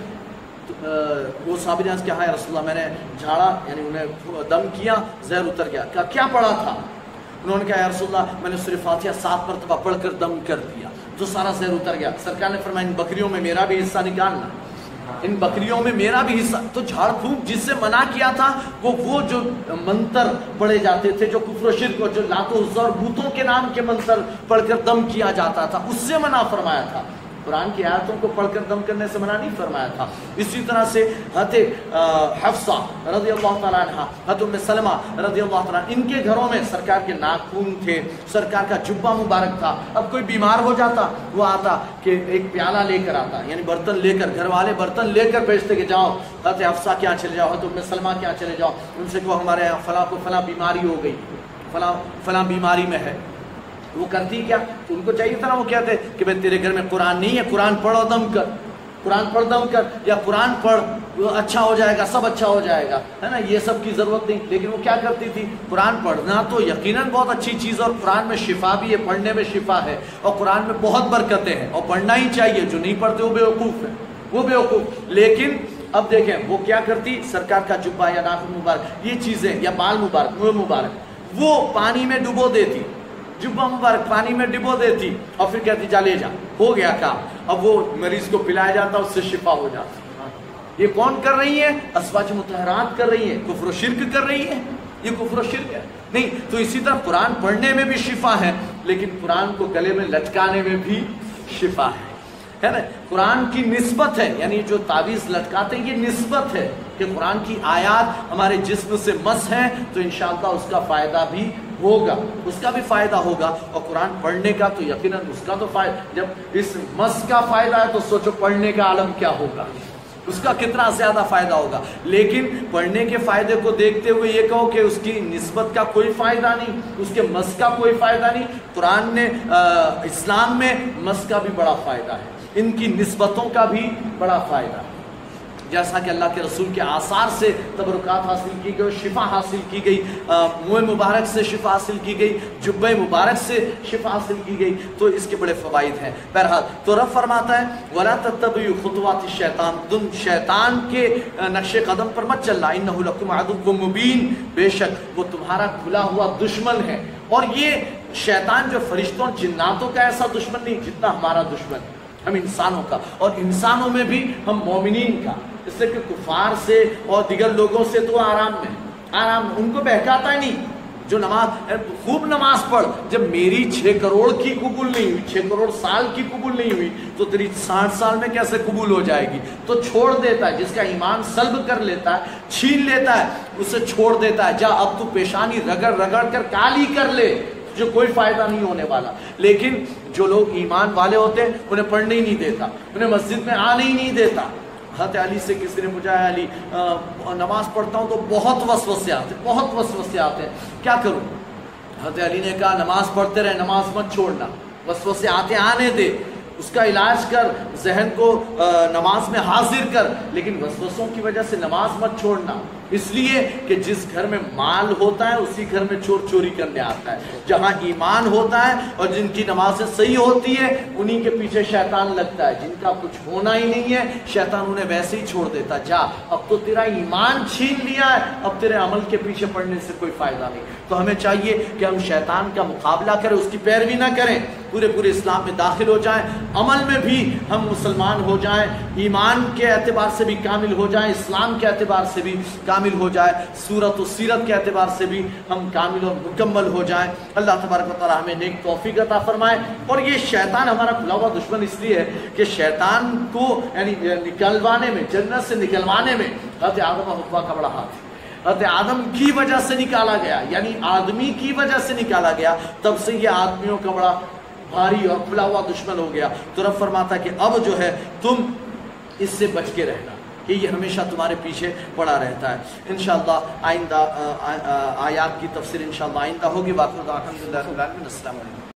وہ صحابی نے کہا یا رسول اللہ میں نے جھاڑا، یعنی انہیں دم کیا، زہر اتر گیا. کہا کیا پڑھا تھا؟ انہوں نے کہا یا رسول اللہ میں نے سورہ فاتحہ 7 مرتبہ پڑھ کر دم کر دیا تو سارا زہر اتر گیا. سرکار نے فرمایا ان بکریوں میں میرا بھی حصہ نکالنا، ان بکریوں میں میرا بھی حصہ. تو جھاڑ پھونک جس سے منع کیا تھا وہ جو منتر پڑھے جاتے تھے، جو کفر و شرک اور جو لات و عزا اور بتوں کے نام کے منتر پڑھ کر دم کیا جاتا تھا، اس سے منع فرمایا تھا. قرآن کی آیتوں کو پڑھ کر دم کرنے سے منع نہیں فرمایا تھا. اسی طرح سے حضرت حفصہ رضی اللہ تعالیٰ عنہ، حضرت ام سلمہ رضی اللہ تعالیٰ عنہ، ان کے گھروں میں سرکار کے ناخون تھے، سرکار کا جبہ مبارک تھا. اب کوئی بیمار ہو جاتا، وہ آتا کہ ایک پیالہ لے کر آتا، یعنی برتن لے کر، گھر والے برتن لے کر بھیجتے کہ جاؤ حضرت حفصہ کے یہاں چلے جاؤ، حضرت ام سلمہ کے یہاں چلے جاؤ، ان سے کہو ہمارے یہاں فلاں کو فلاں بیماری ہو گئی، فلاں بیماری میں ہے. وہ کرتی کیا؟ تو ان کو چاہیے تھا نا، وہ کہتے کہ بھائی تیرے گھر میں قرآن نہیں ہے، قرآن پڑھو دم کر، قرآن پڑھ دم کر، یا قرآن پڑھ اچھا ہو جائے گا، سب اچھا ہو جائے گا، ہے نا، یہ سب کی ضرورت نہیں. لیکن وہ کیا کرتی تھی؟ قرآن پڑھنا تو یقیناً بہت اچھی چیز ہے، اور قرآن میں شفا بھی ہے، پڑھنے میں شفا ہے، اور قرآن میں بہت برکتیں ہیں، اور پڑھنا ہی چاہیے. جو نہیں پڑھتے وہ بیوقوف ہے، وہ بیوقوف. لیکن اب دیکھیں وہ کیا کرتی، سرکار کا جبہ یا ناخن مبارک، یہ چیزیں، یا بال مبارک، منہ مبارک، وہ پانی میں ڈبو دیتی، جبہ مبارک پانی میں ڈبو دیتی، اور پھر کہتی جا لے جا، ہو گیا کام. اب وہ مریض کو پلایا جاتا، اس سے شفا ہو جاتی. یہ کون کر رہی ہے؟ ازواج مطہرات کر رہی ہے. کفر و شرک کر رہی ہے؟ یہ کفر و شرک ہے نہیں. تو اسی طرح قرآن پڑھنے میں بھی شفا ہے، لیکن قرآن کو گلے میں لٹکانے میں بھی شفا ہے نا. قرآن کی نسبت ہے، یعنی جو تعویذ لٹکاتے ہیں یہ نسبت ہے کہ قرآن کی آیات ہمارے جسم سے مس ہیں، تو انشاءاللہ اس کا فائدہ بھی ہوگا، اس کا بھی فائدہ ہوگا. اور قرآن پڑھنے کا تو یقیناً اس کا تو فائدہ، جب اس مس کا فائدہ ہے تو سوچو پڑھنے کا عالم کیا ہوگا، اس کا کتنا زیادہ فائدہ ہوگا. لیکن پڑھنے کے فائدے کو دیکھتے ہوئے یہ کہو کہ اس کی نسبت کا کوئی فائدہ نہیں، اس کے مس کا کوئی فائدہ نہیں. قرآن نے اسلام میں مس کا بھی بڑا فائدہ ہے، ان کی نسبتوں کا بھی بڑا فائدہ ہے. جیسا کہ اللہ کے رسول کے آثار سے تبرکات حاصل کی گئی، شفا حاصل کی گئی، منہ مبارک سے شفا حاصل کی گئی، جبہ مبارک سے شفا حاصل کی گئی، تو اس کے بڑے فوائد ہیں. بہرحال تو رب فرماتا ہے وَلَا تَتَّبِعُوا خُطُوَاتِ الشَّيْطَانِ، تم شیطان کے نقش قدم پر مت چلنا. إِنَّهُ لَكُمْ عَدُوٌّ مُّبِينٌ، بے شک وہ تمہارا کھلا ہوا دشمن ہے. اور یہ شیطان جو فرشتوں جناتوں کا ایسا دشمن نہیں جتنا ہمارا دشمن، ہم انسانوں کا، اور انسانوں میں بھی ہم مومنین کا. اس لیے کہ کفار سے اور دیگر لوگوں سے تو آرام میں، ان کو بہکاتا ہی نہیں. جو نماز خوب نماز پڑھ، جب میری 6 کروڑ کی قبول نہیں ہوئی، 6 کروڑ سال کی قبول نہیں ہوئی، تو تیری 60 سال میں کیسے قبول ہو جائے گی؟ تو چھوڑ دیتا ہے، جس کا ایمان سلب کر لیتا ہے، چھین لیتا ہے، اسے چھوڑ دیتا ہے، جا اب تو پیشانی رگڑ رگڑ کر کالی کر لے، جو کوئی فائدہ نہیں ہونے والا۔ لیکن جو لوگ ایمان والے ہوتے ہیں انہیں پڑھنے ہی نہیں دیتا، انہیں مسجد میں آنے ہی نہیں دیتا۔ حضرت علی سے کسی نے پوچھا ہے علی نماز پڑھتا ہوں تو بہت وسوسے آتے ہیں، بہت وسوسے آتے ہیں، کیا کروں؟ حضرت علی نے کہا نماز پڑھتے رہے، نماز مت چھوڑنا، وسوسے آتے آنے دے، اس کا علاج کر، ذہن کو نماز میں حاضر کر، لیکن وسوسوں کی وجہ سے نماز مت چھوڑنا، اس لیے کہ جس گھر میں مال ہوتا ہے اسی گھر میں چور چوری کرنے آتا ہے۔ جہاں ایمان ہوتا ہے اور جن کی نمازیں صحیح ہوتی ہے انہی کے پیچھے شیطان لگتا ہے، جن کا کچھ ہونا ہی نہیں ہے شیطان انہیں ویسے ہی چھوڑ دیتا، جا اب تو تیرا ایمان چھین لیا ہے، اب تیرے عمل کے پیچھے پڑنے سے کوئی فائدہ نہیں۔ تو ہمیں چاہیے کہ ہم شیطان کا مقابلہ کریں، اس کی پیروی نہ کریں، پورے اسلام میں داخل ہو جائیں، عمل میں بھی ہم مسلمان ہو جائیں، ایمان کے اعتبار سے بھی کامل ہو جائیں، اسلام کے اعتبار سے بھی کامل ہو جائے، صورت و سیرت کے اعتبار سے بھی ہم کامل اور مکمل ہو جائیں۔ اللہ تبارک و تعالی ہمیں نیک توفیق عطا فرمائے۔ اور یہ شیطان ہمارا کھلا ہوا دشمن اس لیے ہے کہ شیطان کو یعنی نکلوانے میں، جنت سے نکلوانے میں حضرت آدم و حوا کا بڑا ہاتھ ہے۔ حضرت آدم کی وجہ سے نکالا گیا، یعنی آدمی کی وجہ سے نکالا گیا، تب سے یہ آدمیوں کا بڑا بھاری اور کھلا ہوا دشمن ہو گیا۔ تو رب فرماتا ہے کہ اب جو ہے تم اس سے بچ کے رہنا، کہ یہ ہمیشہ تمہارے پیچھے پڑا رہتا ہے۔ انشاءاللہ آئندہ آیات کی تفسیر انشاءاللہ آئندہ ہوگی۔ باقی الحمدللہ رب العالمین۔ السلام علیکم۔